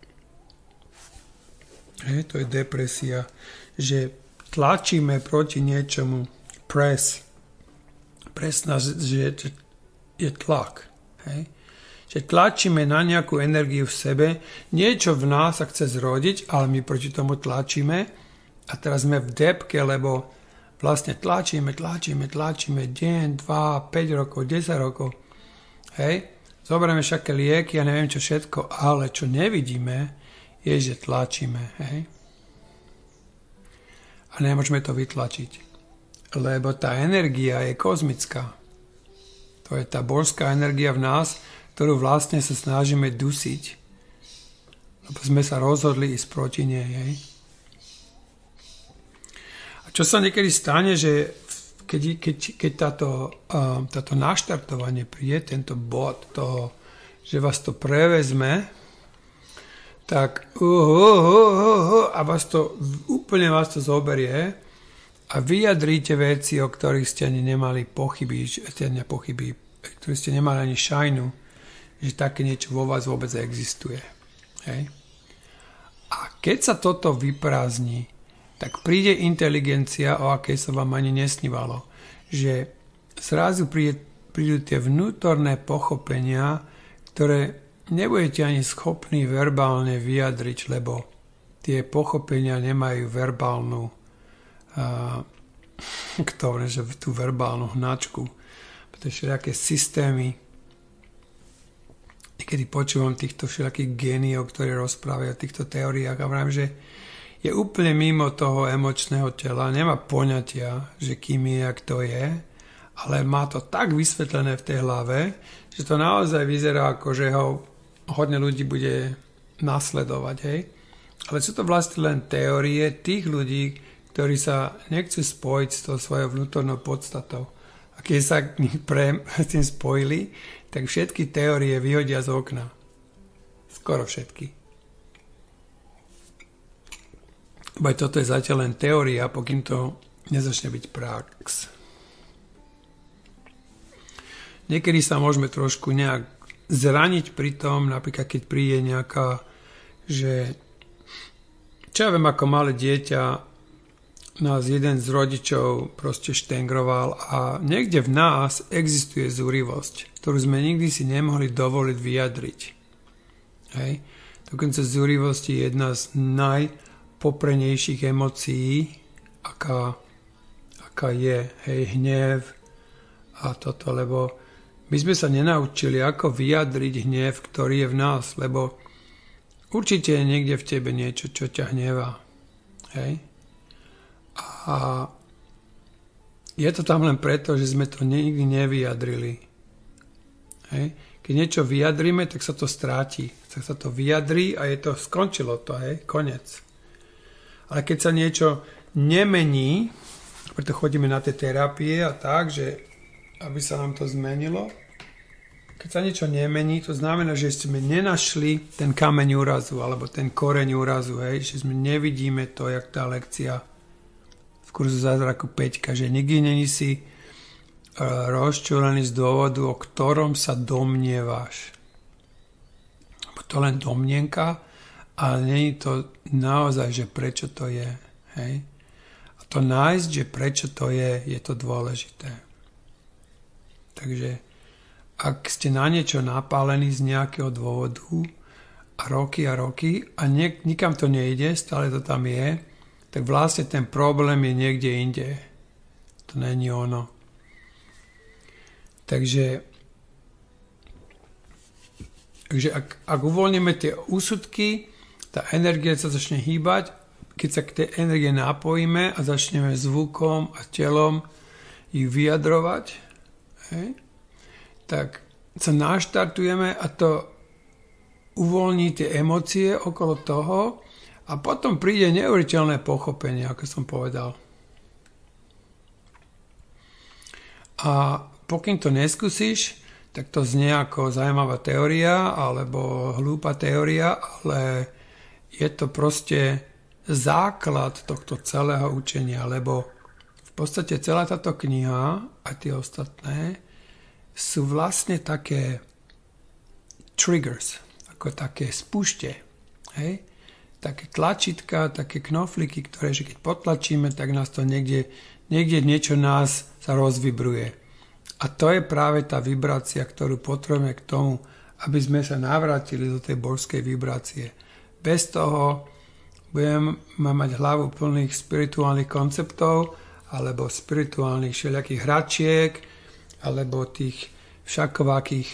Hej, to je depresia, že tlačíme proti niečomu. Press. Press nás, že je tlak. Hej. Že tlačíme na nejakú energiu v sebe, niečo v nás sa chce zrodiť, ale my proti tomu tlačíme a teraz sme v depke, lebo vlastne tlačíme, tlačíme, tlačíme deň, dva, päť rokov, desať rokov. Hej. Zoberieme všaké lieky a neviem čo všetko, ale čo nevidíme, je, že tlačíme. Hej. A nemôžeme to vytlačiť, lebo tá energia je kozmická. To je tá božská energia v nás, ktorú vlastne sa snažíme dusiť. Lebo sme sa rozhodli ísť proti nej. Hej. A čo sa niekedy stane, že keď, keď, keď táto, uh, táto naštartovanie príde, tento bod toho, že vás to prevezme, tak uh, uh, uh, uh, a vás to, úplne vás to zoberie a vyjadríte veci, o ktorých ste ani nemali pochyby, ste nepochyby, ktoré ste nemali ani šajnu, že také niečo vo vás vôbec existuje. Hej. A keď sa toto vyprázdni, tak príde inteligencia, o akej sa vám ani nesnívalo. Že zrazu príde, prídu tie vnútorné pochopenia, ktoré nebudete ani schopní verbálne vyjadriť, lebo tie pochopenia nemajú verbálnu uh, ktoré, že tú verbálnu hnačku. Pretože všelijaké systémy, kedy počúvam týchto všelakých géniov, ktorí rozprávajú o týchto teóriách a vravím, že je úplne mimo toho emočného tela, nemá poňatia, že kým je, jak to je, ale má to tak vysvetlené v tej hlave, že to naozaj vyzerá ako, že ho hodne ľudí bude nasledovať. Hej? Ale sú to vlastne len teórie tých ľudí, ktorí sa nechcú spojiť s tou svojou vnútornou podstatou. A keď sa pre, s tým spojili, tak všetky teórie vyhodia z okna. Skoro všetky. Bo toto je zatiaľ len teória, pokým to nezačne byť prax. Niekedy sa môžeme trošku nejak zraniť pri tom, napríklad keď príde nejaká, že čo ja viem, ako malé dieťa nás jeden z rodičov proste štengroval a niekde v nás existuje zúrivosť, ktorú sme nikdy si nemohli dovoliť vyjadriť. Hej. Dokonca zúrivosť je jedna z najpoprenejších emócií, aká, aká je, hej, hnev a toto, lebo my sme sa nenaučili, ako vyjadriť hnev, ktorý je v nás, lebo určite je niekde v tebe niečo, čo ťa hnevá. Hej. A je to tam len preto, že sme to nikdy nevyjadrili. Hej. Keď niečo vyjadríme, tak sa to stráti. Tak sa to vyjadrí a je to, skončilo to, hej, konec. Ale keď sa niečo nemení, preto chodíme na tie terapie a tak, že aby sa nám to zmenilo, keď sa niečo nemení, to znamená, že sme nenašli ten kameň úrazu alebo ten koreň úrazu, hej, že sme nevidíme to, jak tá lekcia kurzu zázraku Peťka, že nikdy není si uh, rozčúlený z dôvodu, o ktorom sa domnievaš. To len domnienka, ale není to naozaj, že prečo to je. Hej? A to nájsť, že prečo to je, je to dôležité. Takže ak ste na niečo napálení z nejakého dôvodu a roky a roky a niek- nikam to nejde, stále to tam je, tak vlastne ten problém je niekde inde. To není ono. Takže, takže ak, ak uvoľníme tie úsudky, tá energia sa začne hýbať, keď sa k tej energie napojíme a začneme zvukom a telom ich vyjadrovať, hej, tak sa naštartujeme a to uvoľní tie emócie okolo toho, a potom príde neuveriteľné pochopenie, ako som povedal. A pokým to neskúsiš, tak to znie ako zaujímavá teória alebo hlúpa teória, ale je to proste základ tohto celého učenia, lebo v v podstate celá táto kniha a tie ostatné sú vlastne také triggers, ako také spúšte, hej? Také tlačítka, také knoflíky, ktoré, že keď potlačíme, tak nás to niekde, niekde niečo nás sa rozvibruje. A to je práve tá vibrácia, ktorú potrebujeme k tomu, aby sme sa navrátili do tej božskej vibrácie. Bez toho budeme mať hlavu plných spirituálnych konceptov, alebo spirituálnych všelijakých hračiek, alebo tých všakovakých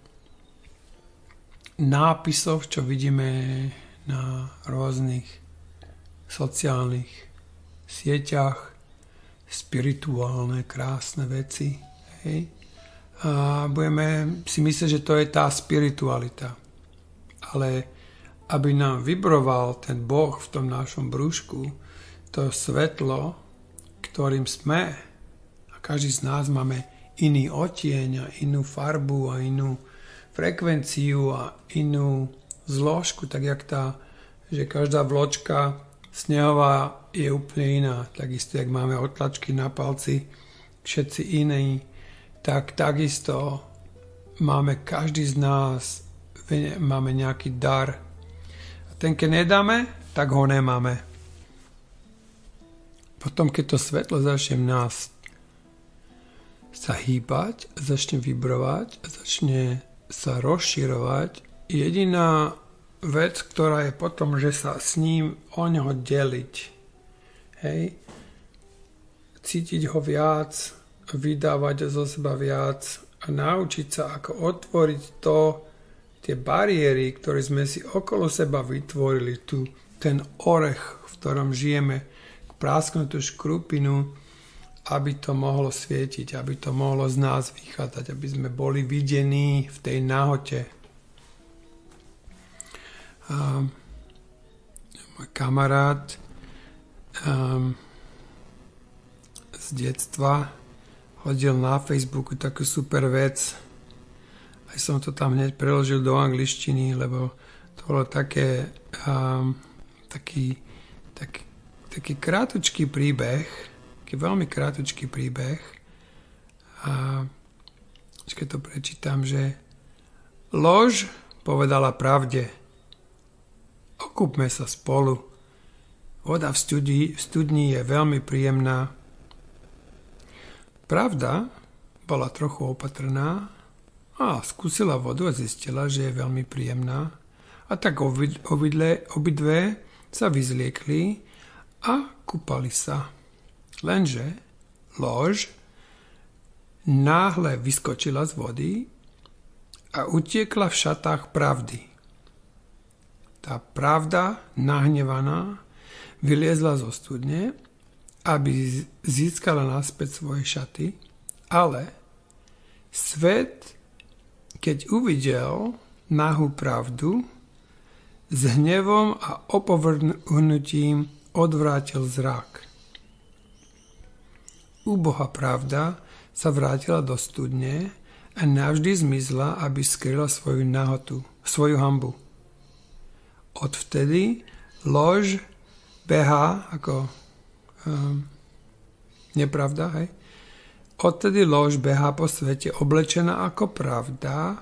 nápisov, čo vidíme na rôznych sociálnych sieťach, spirituálne, krásne veci. Hej? A budeme si myslieť, že to je tá spiritualita. Ale aby nám vibroval ten Boh v tom našom brúšku, to svetlo, ktorým sme, a každý z nás máme iný odtieň a inú farbu a inú frekvenciu a inú zložku, tak jak tá, že každá vločka snehová je úplne iná. Takisto, jak máme otlačky na palci, všetci iní, tak takisto máme každý z nás, máme nejaký dar. A ten, keď nedáme, tak ho nemáme. Potom, keď to svetlo začne v nás sa hýbať, začne vibrovať, začne sa rozširovať, jediná vec, ktorá je potom, že sa s ním o neho deliť. Hej? Cítiť ho viac, vydávať zo seba viac a naučiť sa, ako otvoriť to, tie bariéry, ktoré sme si okolo seba vytvorili, tu, ten orech, v ktorom žijeme, prásknutú škrupinu, aby to mohlo svietiť, aby to mohlo z nás vychádzať, aby sme boli videní v tej nahote. A môj kamarát um, z detstva hodil na Facebooku takú super vec. Aj som to tam hneď preložil do angličtiny, lebo to bolo také um, taký, taký, taký krátučký príbeh, taký veľmi krátučký príbeh. A keď to prečítam, že lož povedala pravde. Okúpme sa spolu. Voda v, studi, v studni je veľmi príjemná. Pravda bola trochu opatrná a skúsila vodu a zistila, že je veľmi príjemná. A tak obidve, obidve sa vyzliekli a kúpali sa. Lenže lož náhle vyskočila z vody a utiekla v šatách pravdy. Tá pravda, nahnevaná, vyliezla zo studne, aby získala naspäť svoje šaty, ale svet, keď uvidel nahú pravdu, s hnevom a opovrhnutím odvrátil zrak. Úbohá pravda sa vrátila do studne a navždy zmizla, aby skryla svoju nahotu, svoju hanbu. Odvtedy lož behá ako um, nepravda, hej? Odtedy lož behá po svete oblečená ako pravda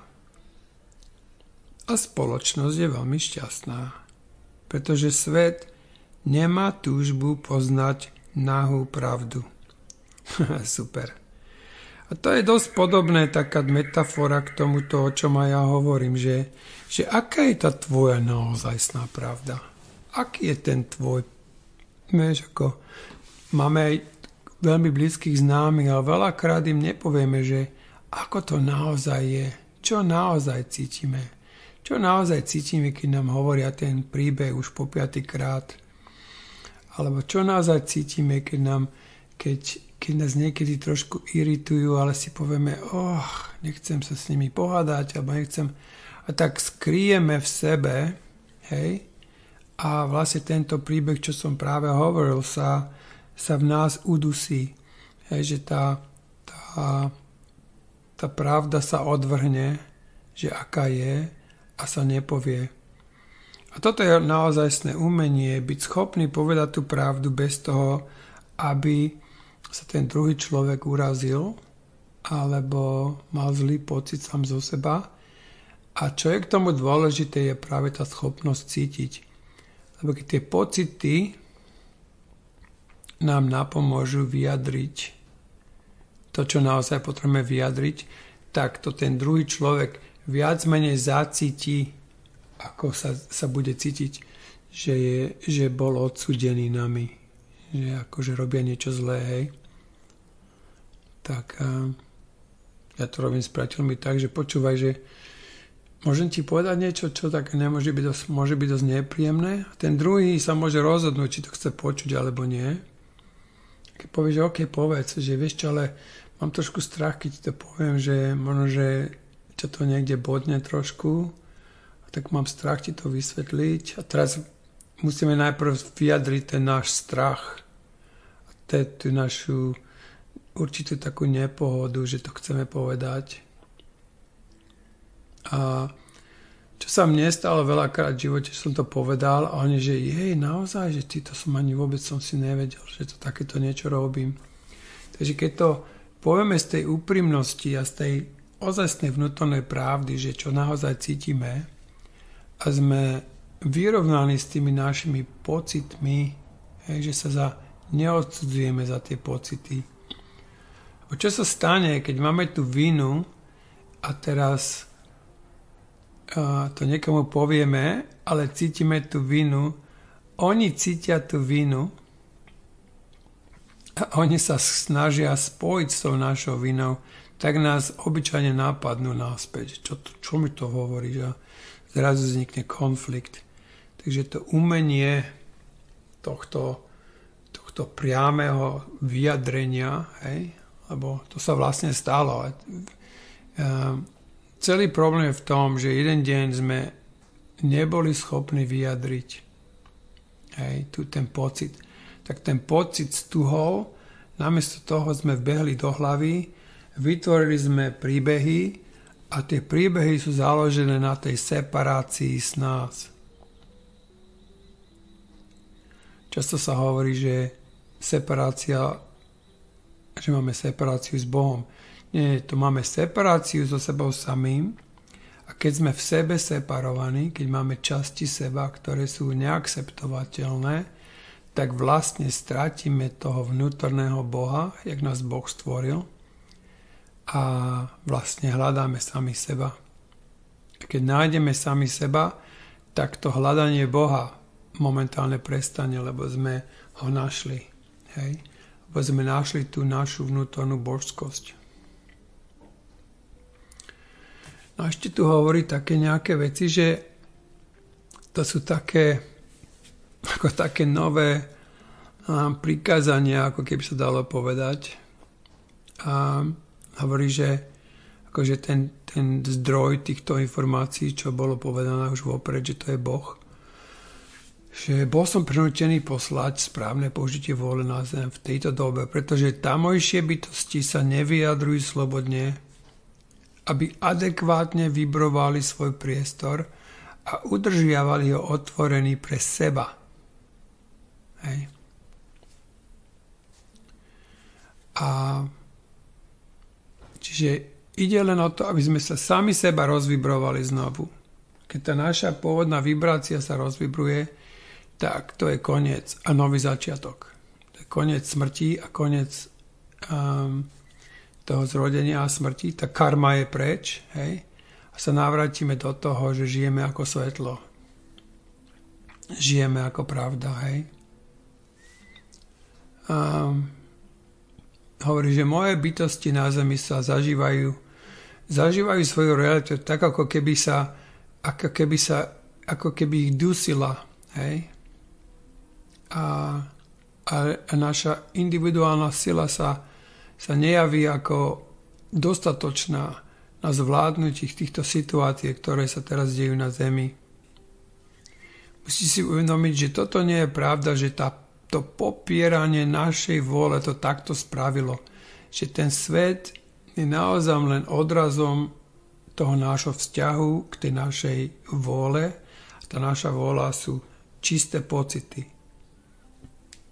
a spoločnosť je veľmi šťastná, pretože svet nemá túžbu poznať nahú pravdu. Super. A to je dosť podobné, taká metafora k tomuto, o čom aj ja hovorím, že, že aká je tá tvoja naozajstná pravda? Aký je ten tvoj? Vieš, ako máme aj veľmi blízkych známych, ale veľakrát im nepovieme, že ako to naozaj je, čo naozaj cítime. Čo naozaj cítime, keď nám hovoria ten príbeh už po piatykrát. Alebo čo naozaj cítime, keď nám, keď keď nás niekedy trošku iritujú, ale si povieme, oh, nechcem sa s nimi pohádať, alebo nechcem. A tak skryjeme v sebe, hej, a vlastne tento príbeh, čo som práve hovoril, sa, sa v nás udusí. Hej, že tá, tá, tá pravda sa odvrhne, že aká je a sa nepovie. A toto je naozajstné umenie, byť schopný povedať tú pravdu bez toho, aby sa ten druhý človek urazil alebo mal zlý pocit sám zo seba. A čo je k tomu dôležité, je práve tá schopnosť cítiť. Lebo keď tie pocity nám napomôžu vyjadriť to, čo naozaj potrebujeme vyjadriť, tak to ten druhý človek viac menej zacíti, ako sa, sa bude cítiť, že, je, že bol odsúdený nami. Že akože robia niečo zlé, hej. Tak a ja to robím s priateľmi tak, že počúvaj, že môžem ti povedať niečo, čo tak nemôže byť dosť, môže byť dosť nepríjemné. Ten druhý sa môže rozhodnúť, či to chce počuť, alebo nie. Keď povieš, že OK, povedz, že vieš čo, ale mám trošku strach, keď ti to poviem, že možno, že ťa to niekde bodne trošku, a tak mám strach ti to vysvetliť. A teraz musíme najprv vyjadriť ten náš strach a tú našu určitú takú nepohodu, že to chceme povedať. A čo sa mne stalo veľakrát v živote, som to povedal a oni, že jej, naozaj, že ty to som ani vôbec som si nevedel, že to takéto niečo robím. Takže keď to povieme z tej úprimnosti a z tej ozajstnej vnútornej pravdy, že čo naozaj cítime a sme vyrovnaní s tými našimi pocitmi, hej, že sa za, neodsudzujeme za tie pocity. A čo sa stane, keď máme tú vinu a teraz a to niekomu povieme, ale cítime tú vinu, oni cítia tú vinu a oni sa snažia spojiť s tou našou vinou, tak nás obyčajne napadnú náspäť. Čo, čo mi to hovorí? Že zrazu vznikne konflikt. Takže to umenie tohto, tohto priameho vyjadrenia, hej, lebo to sa vlastne stalo. Celý problém je v tom, že jeden deň sme neboli schopní vyjadriť, hej, tu ten pocit. Tak ten pocit stuhol, namiesto toho sme vbehli do hlavy, vytvorili sme príbehy a tie príbehy sú založené na tej separácii z nás. Často sa hovorí, že separácia, že máme separáciu s Bohom. Nie, to máme separáciu so sebou samým a keď sme v sebe separovaní, keď máme časti seba, ktoré sú neakceptovateľné, tak vlastne stratíme toho vnútorného Boha, jak nás Boh stvoril a vlastne hľadáme sami seba. A keď nájdeme sami seba, tak to hľadanie Boha momentálne prestane, lebo sme ho našli. Hej? Lebo sme našli tú našu vnútornú božskosť. No a ešte tu hovorí také nejaké veci, že to sú také ako také nové a, prikázania, ako keby sa dalo povedať. A hovorí, že akože ten, ten zdroj týchto informácií, čo bolo povedané už vopred, že to je Boh. Že bol som prinútený poslať správne použitie vôle na zem v tejto dobe, pretože tamojšie bytosti sa nevyjadrujú slobodne, aby adekvátne vybrovali svoj priestor a udržiavali ho otvorený pre seba. Hej. A čiže ide len o to, aby sme sa sami seba rozvibrovali znovu. Keď tá naša pôvodná vibrácia sa rozvibruje, tak to je koniec a nový začiatok. To je koniec smrti a koniec um, toho zrodenia a smrti. Tá karma je preč, hej? A sa navrátime do toho, že žijeme ako svetlo. Žijeme ako pravda, hej? Um, hovorí, že moje bytosti na zemi sa zažívajú zažívajú svoju realitu tak, ako keby sa ako keby sa ako keby ich dusila, hej? A, a, a naša individuálna sila sa, sa nejaví ako dostatočná na zvládnutie týchto situácií, ktoré sa teraz dejú na zemi. Musíte si uvedomiť, že toto nie je pravda, že tá to popieranie našej vôle to takto spravilo. Že ten svet je naozaj len odrazom toho nášho vzťahu k tej našej vôle. Tá naša vôľa sú čisté pocity.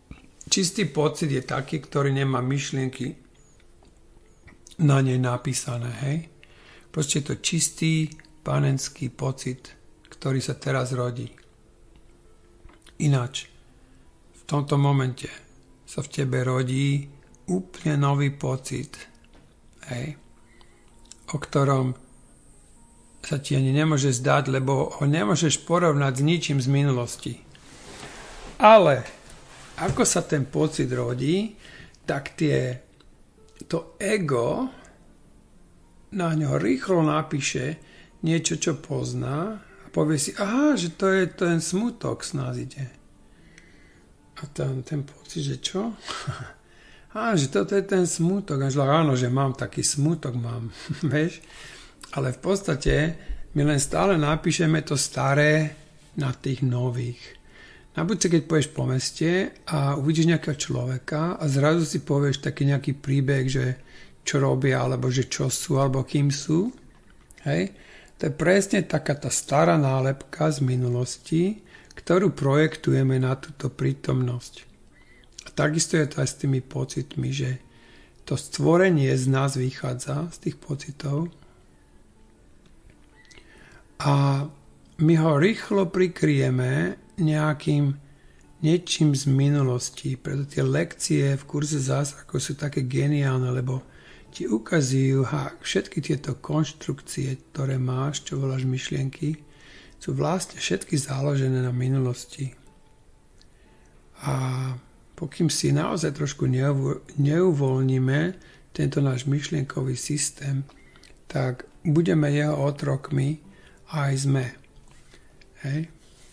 čistý pocit je taký, ktorý nemá myšlienky na nej napísané, hej. Proste je to čistý panenský pocit, ktorý sa teraz rodí. Ináč, v tomto momente sa v tebe rodí úplne nový pocit, hej, o ktorom sa ti ani nemôže zdať, lebo ho nemôžeš porovnať s ničím z minulosti. Ale ako sa ten pocit rodí, tak tie, to ego na ňo rýchlo napíše niečo, čo pozná a povie si, aha, že to je ten smutok z nás ide. A ten, ten pocit, že čo? Á, že toto je ten smutok. A že áno, že mám taký smutok, mám. Vieš? Ale v podstate my len stále napíšeme to staré na tých nových. Na budúce, keď pôjdeš po meste a uvidíš nejakého človeka a zrazu si povieš taký nejaký príbeh, že čo robia, alebo že čo sú, alebo kým sú. Hej? To je presne taká tá stará nálepka z minulosti, ktorú projektujeme na túto prítomnosť. A takisto je to aj s tými pocitmi, že to stvorenie z nás vychádza, z tých pocitov, a my ho rýchlo prikryjeme nejakým niečím z minulosti. Preto tie lekcie v kurze zázrakov sú také geniálne, lebo ti ukazujú, ha, všetky tieto konštrukcie, ktoré máš, čo voláš myšlienky, sú vlastne všetky založené na minulosti. A pokým si naozaj trošku neuvoľníme tento náš myšlienkový systém, tak budeme jeho otrokmi a aj sme. Hej.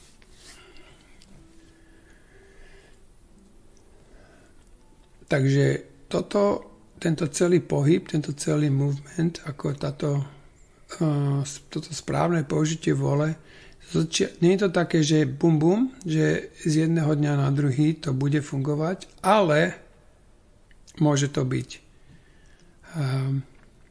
Takže toto, tento celý pohyb, tento celý movement, ako táto, uh, toto správne použitie vole, nie je to také, že bum bum, že z jedného dňa na druhý to bude fungovať, ale môže to byť. Um,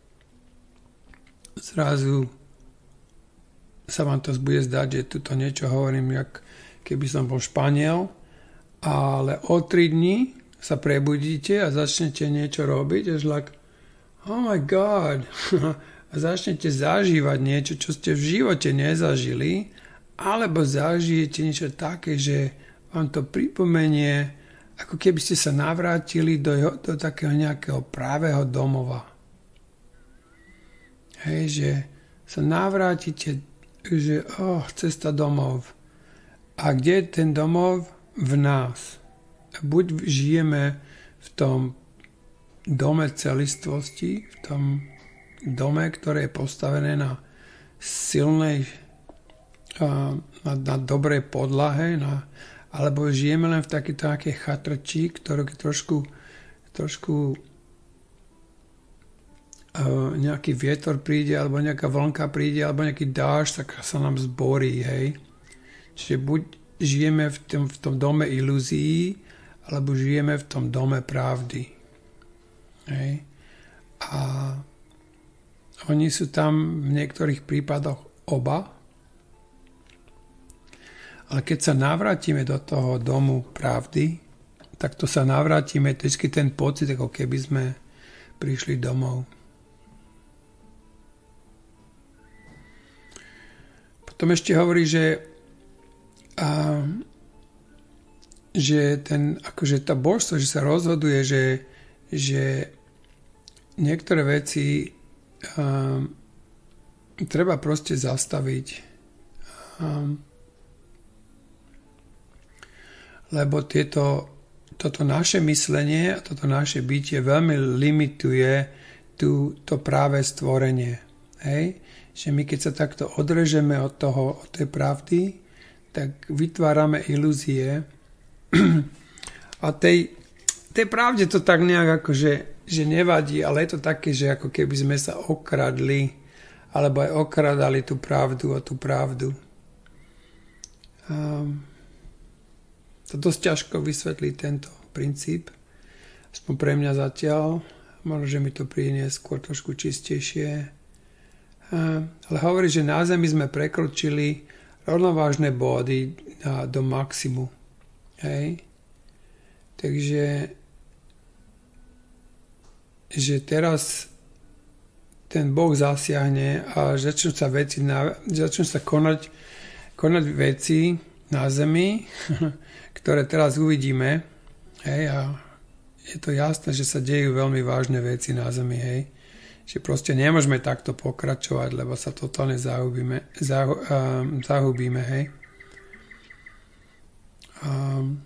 zrazu sa vám to bude zdať, že tuto niečo hovorím, jak keby som bol Španiel, ale o tri dni sa prebudíte a začnete niečo robiť a like, oh my god, a začnete zažívať niečo, čo ste v živote nezažili, alebo zažijete niečo také, že vám to pripomenie, ako keby ste sa navrátili do, do takého nejakého právého domova. Hej, že sa navrátite, že oh, cesta domov. A kde je ten domov? V nás. Buď žijeme v tom dome celistvosti, v tom dome, ktoré je postavené na silnej, na, na dobrej podlahe, na, alebo žijeme len v takéto nejaké chatrči, ktoré trošku, trošku nejaký vietor príde, alebo nejaká vlnka príde, alebo nejaký dážď, tak sa nám zborí, hej. Čiže buď žijeme v tom, v tom dome ilúzií, alebo žijeme v tom dome pravdy. Hej. A oni sú tam v niektorých prípadoch oba, ale keď sa navrátime do toho domu pravdy, tak to sa navrátime, to je vždy ten pocit, ako keby sme prišli domov. Potom ešte hovorí, že, a, že ten, akože tá božstvo, že sa rozhoduje, že, že niektoré veci a, treba proste zastaviť. A, lebo tieto, toto naše myslenie a toto naše bytie veľmi limituje tú, to práve stvorenie. Hej? Že my keď sa takto odrežeme od toho, od tej pravdy, tak vytvárame ilúzie a tej, tej pravde to tak nejak akože že nevadí, ale je to také, že ako keby sme sa okradli alebo aj okradali tú pravdu o tú pravdu. Um, to dosť ťažko vysvetliť tento princíp, aspoň pre mňa zatiaľ, možno, že mi to príde skôr trošku čistejšie. Ale hovorí, že na Zemi sme prekročili rovnovážne body do maximu. Hej. To Takže že teraz ten Boh zasiahne a začnú sa veci, začnú sa konať, konať veci na zemi, ktoré teraz uvidíme. Hej, a je to jasné, že sa dejú veľmi vážne veci na zemi, hej. Že proste nemôžeme takto pokračovať, lebo sa totálne zahubíme, zahu, um, zahubíme, hej. Um,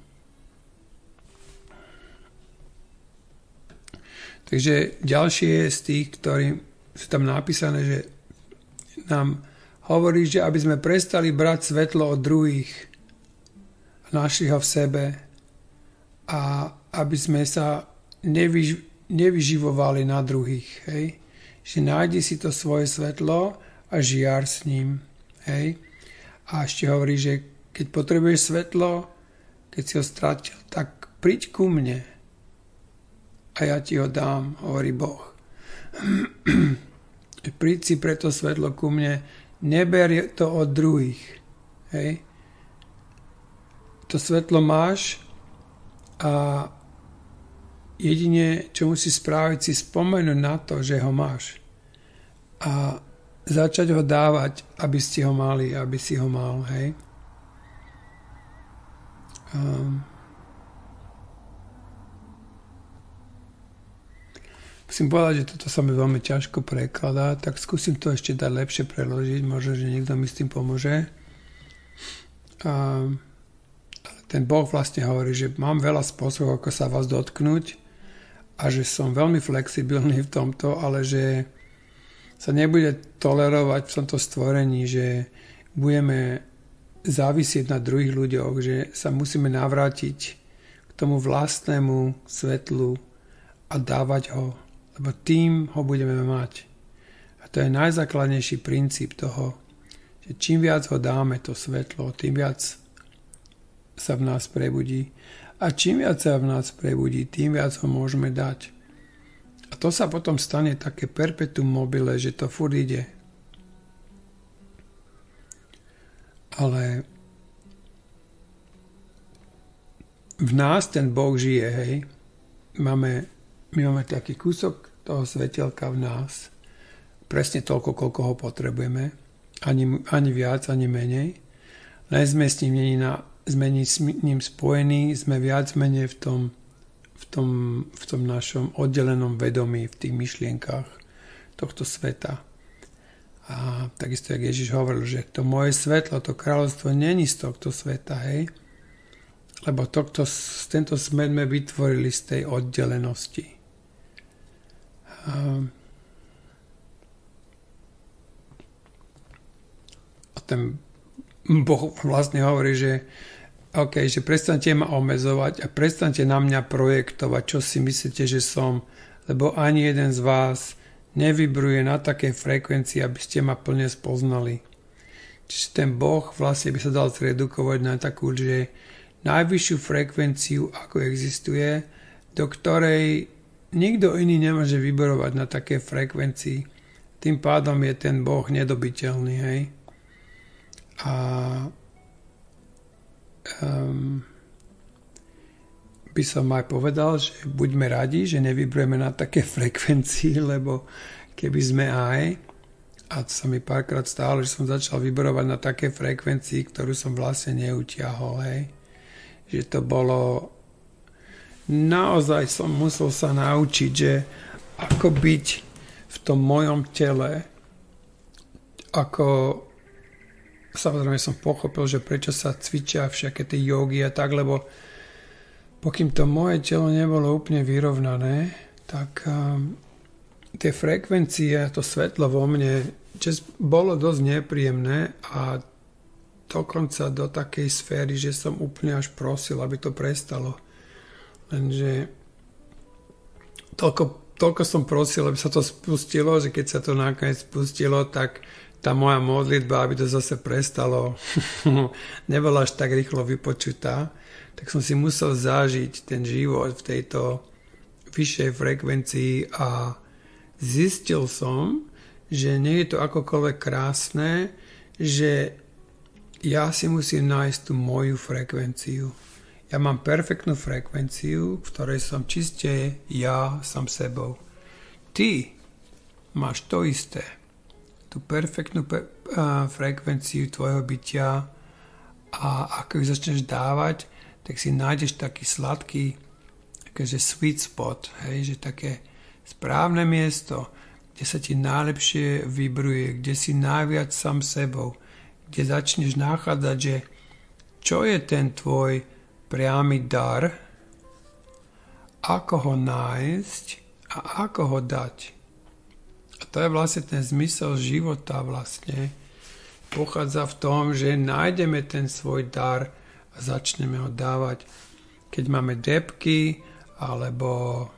takže ďalšie je z tých, ktorí sú tam napísané, že nám hovorí, že aby sme prestali brať svetlo od druhých, našli ho v sebe a aby sme sa nevyž, nevyživovali na druhých. Hej? Že nájdi si to svoje svetlo a žiar s ním. Hej? A ešte hovorí, že keď potrebuješ svetlo, keď si ho stratil, tak príď ku mne a ja ti ho dám, hovorí Boh. Príď si preto svetlo ku mne, neber to od druhých. Hej? To svetlo máš a jedine, čo musíš spraviť, si spomenúť na to, že ho máš. A začať ho dávať, aby ste ho mali, aby si ho mal. Hej? Um, Musím povedať, že toto sa mi veľmi ťažko prekladá, tak skúsim to ešte dať lepšie preložiť, možno, že niekto mi s tým pomôže. A ten Boh vlastne hovorí, že mám veľa spôsobov, ako sa vás dotknúť a že som veľmi flexibilný v tomto, ale že sa nebude tolerovať v tomto stvorení, že budeme závisieť na druhých ľuďoch, že sa musíme navrátiť k tomu vlastnému svetlu a dávať ho, lebo tým ho budeme mať. A to je najzákladnejší princíp toho, že čím viac ho dáme, to svetlo, tým viac sa v nás prebudí. A čím viac sa v nás prebudí, tým viac ho môžeme dať. A to sa potom stane také perpetuum mobile, že to furt ide. Ale v nás ten Boh žije, hej. Máme My máme taký kúsok toho svetelka v nás. Presne toľko, koľko ho potrebujeme. Ani, ani viac, ani menej. Len sme s ním, na, sme s ním spojení, sme viac menej v tom, v, tom, v tom našom oddelenom vedomí, v tých myšlienkách tohto sveta. A takisto, jak Ježiš hovoril, že to moje svetlo, to kráľovstvo není z tohto sveta, hej? Lebo tohto, tento smet sme vytvorili z tej oddelenosti. A ten Boh vlastne hovorí, že OK, že prestaňte ma omezovať a prestaňte na mňa projektovať, čo si myslíte, že som, lebo ani jeden z vás nevybruje na takej frekvencii, aby ste ma plne spoznali. Čiže ten Boh vlastne by sa dal zredukovať na takú, že najvyššiu frekvenciu, ako existuje, do ktorej nikto iný nemôže vyborovať na také frekvencii. Tým pádom je ten Boh nedobyteľný, hej. A um, by som aj povedal, že buďme radi, že nevyberujeme na také frekvencii, lebo keby sme aj, a to sa mi párkrát stálo, že som začal vyberovať na také frekvencii, ktorú som vlastne neutiahol, hej. Že to bolo naozaj som musel sa naučiť, že ako byť v tom mojom tele, ako samozrejme som pochopil, že prečo sa cvičia všaké tie jogy a tak, lebo pokým to moje telo nebolo úplne vyrovnané, tak um, tie frekvencie, to svetlo vo mne bolo dosť nepríjemné a dokonca do takej sféry, že som úplne až prosil, aby to prestalo. Lenže toľko, toľko som prosil, aby sa to spustilo, že keď sa to nakoniec spustilo, tak tá moja modlitba, aby to zase prestalo, nebola až tak rýchlo vypočutá. Tak som si musel zažiť ten život v tejto vyššej frekvencii a zistil som, že nie je to akokoľvek krásne, že ja si musím nájsť tú moju frekvenciu. Ja mám perfektnú frekvenciu, v ktorej som čiste ja sám sebou. Ty máš to isté. Tú perfektnú pe- a, frekvenciu tvojho bytia a ako ju začneš dávať, tak si nájdeš taký sladký akože sweet spot, hej, že také správne miesto, kde sa ti najlepšie vybruje, kde si najviac sám sebou, kde začneš nachádzať, že čo je ten tvoj priamy dar, ako ho nájsť a ako ho dať. A to je vlastne ten zmysel života vlastne. Pochádza v tom, že nájdeme ten svoj dar a začneme ho dávať. Keď máme depky, alebo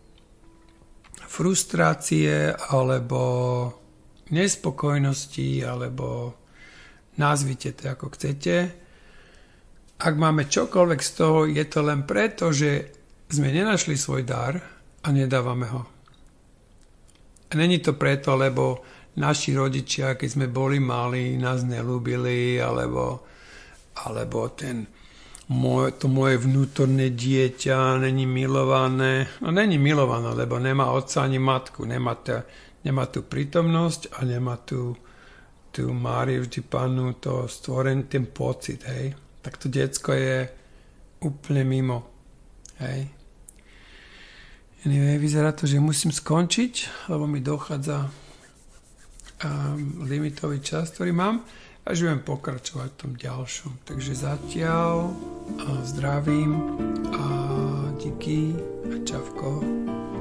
frustrácie, alebo nespokojnosti, alebo nazvite to ako chcete. Ak máme čokoľvek z toho, je to len preto, že sme nenašli svoj dar a nedávame ho. A není to preto, lebo naši rodičia, keď sme boli malí, nás nelúbili, alebo, alebo ten, moje, to moje vnútorné dieťa není milované. No není milované, lebo nemá otca ani matku, nemá, ta, nemá tú prítomnosť a nemá tú, tú Máriu vždy Pannu, to stvorený ten pocit, hej. Tak to decko je úplne mimo, hej. Anyway, vyzerá to, že musím skončiť, lebo mi dochádza um, limitový čas, ktorý mám, a že budem pokračovať v tom ďalšom. Takže zatiaľ a zdravím a díky a čavko.